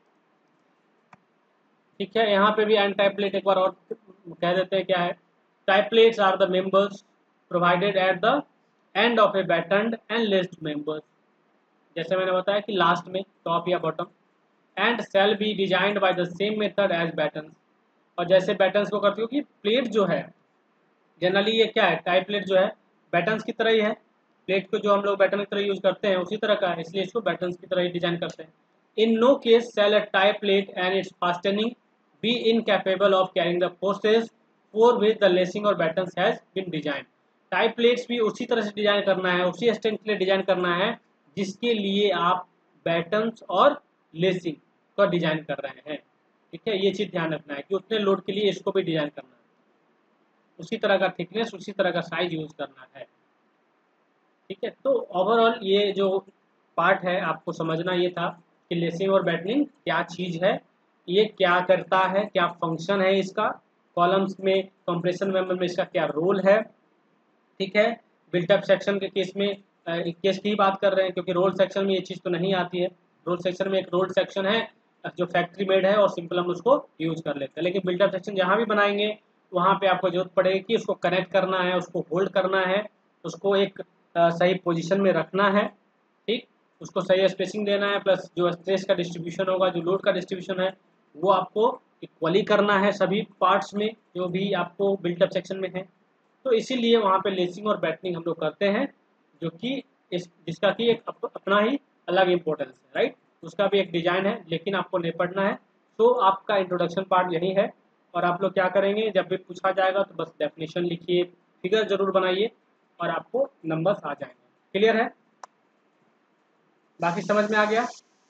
ठीक है, यहाँ पे भी एंड टाइप प्लेट एक बार और कह देते हैं क्या है। Tie plates are the members provided at the end of a battened and laced members, जैसे मैंने बताया कि लास्ट में टॉप या bottom, and shall be designed by the same method as battens, और जैसे बैटन्स को करती हो कि प्लेट जो है जनरली ये क्या है, टाइप प्लेट जो है बैटन्स की तरह ही है, प्लेट को जो हम लोग बैटन की तरह यूज करते हैं उसी तरह का है, इसलिए इसको बैटन्स की तरह ही डिजाइन करते हैं। In no case shall a tie plate and its fastening be incapable of carrying the forces for which the lacing और battens has been design. Tie plates भी उसी तरह से डिजाइन करना है, उसी स्ट्रेंथ के लिए डिजाइन करना है जिसके लिए आप बैटन्स और लेसिंग का डिजाइन कर रहे हैं। ठीक है, ये चीज ध्यान रखना है कि उतने लोड के लिए इसको भी डिजाइन करना है, उसी तरह का थिकनेस उसी तरह का साइज यूज करना है। ठीक है, तो ओवरऑल ये जो पार्ट है आपको समझना ये था कि लेसिंग और बैटनिंग क्या चीज है, ये क्या करता है, क्या फंक्शन है इसका, कॉलम्स में कंप्रेशन मेंबर में इसका क्या रोल है। ठीक है, बिल्टअप सेक्शन के केस में एक केस की ही बात कर रहे हैं क्योंकि रोल सेक्शन में ये चीज़ तो नहीं आती है। रोल सेक्शन में एक रोल सेक्शन है जो फैक्ट्री मेड है और सिंपल हम उसको यूज कर लेते हैं, लेकिन बिल्टअप सेक्शन जहाँ भी बनाएंगे वहाँ पे आपको जरूरत पड़ेगी कि उसको कनेक्ट करना है, उसको होल्ड करना है, उसको एक आ, सही पोजीशन में रखना है। ठीक, उसको सही स्पेसिंग देना है, प्लस जो स्ट्रेस का डिस्ट्रीब्यूशन होगा, जो लोड का डिस्ट्रीब्यूशन है वो आपको इक्वली करना है सभी पार्ट्स में जो भी आपको बिल्टअप सेक्शन में है। तो इसीलिए वहाँ पे लेसिंग और बैटनिंग हम लोग करते हैं, जो कि इस जिसका कि एक अप, अपना ही अलग इम्पोर्टेंस है, राइट। उसका भी एक डिजाइन है लेकिन आपको नहीं पढ़ना है। तो आपका इंट्रोडक्शन पार्ट यही है, और आप लोग क्या करेंगे जब भी पूछा जाएगा तो बस डेफिनेशन लिखिए, फिगर जरूर बनाइए और आपको नंबर्स आ जाएंगे। क्लियर है, बाकी समझ में आ गया?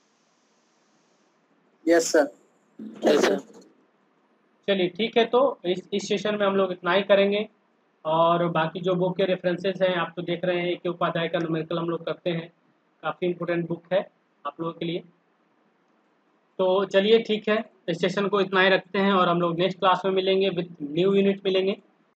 Yes sir. Yes sir. चलिए ठीक है, तो इस इस सेशन में हम लोग इतना ही करेंगे, और बाकी जो बुक के रेफरेंसेस हैं आप तो देख रहे हैं कि उपाध्याय का न्यूमेरिकल हम लोग करते हैं, काफ़ी इंपॉर्टेंट बुक है आप लोगों के लिए। तो चलिए ठीक है, इस सेशन को इतना ही रखते हैं और हम लोग नेक्स्ट क्लास में मिलेंगे, विद न्यू यूनिट मिलेंगे।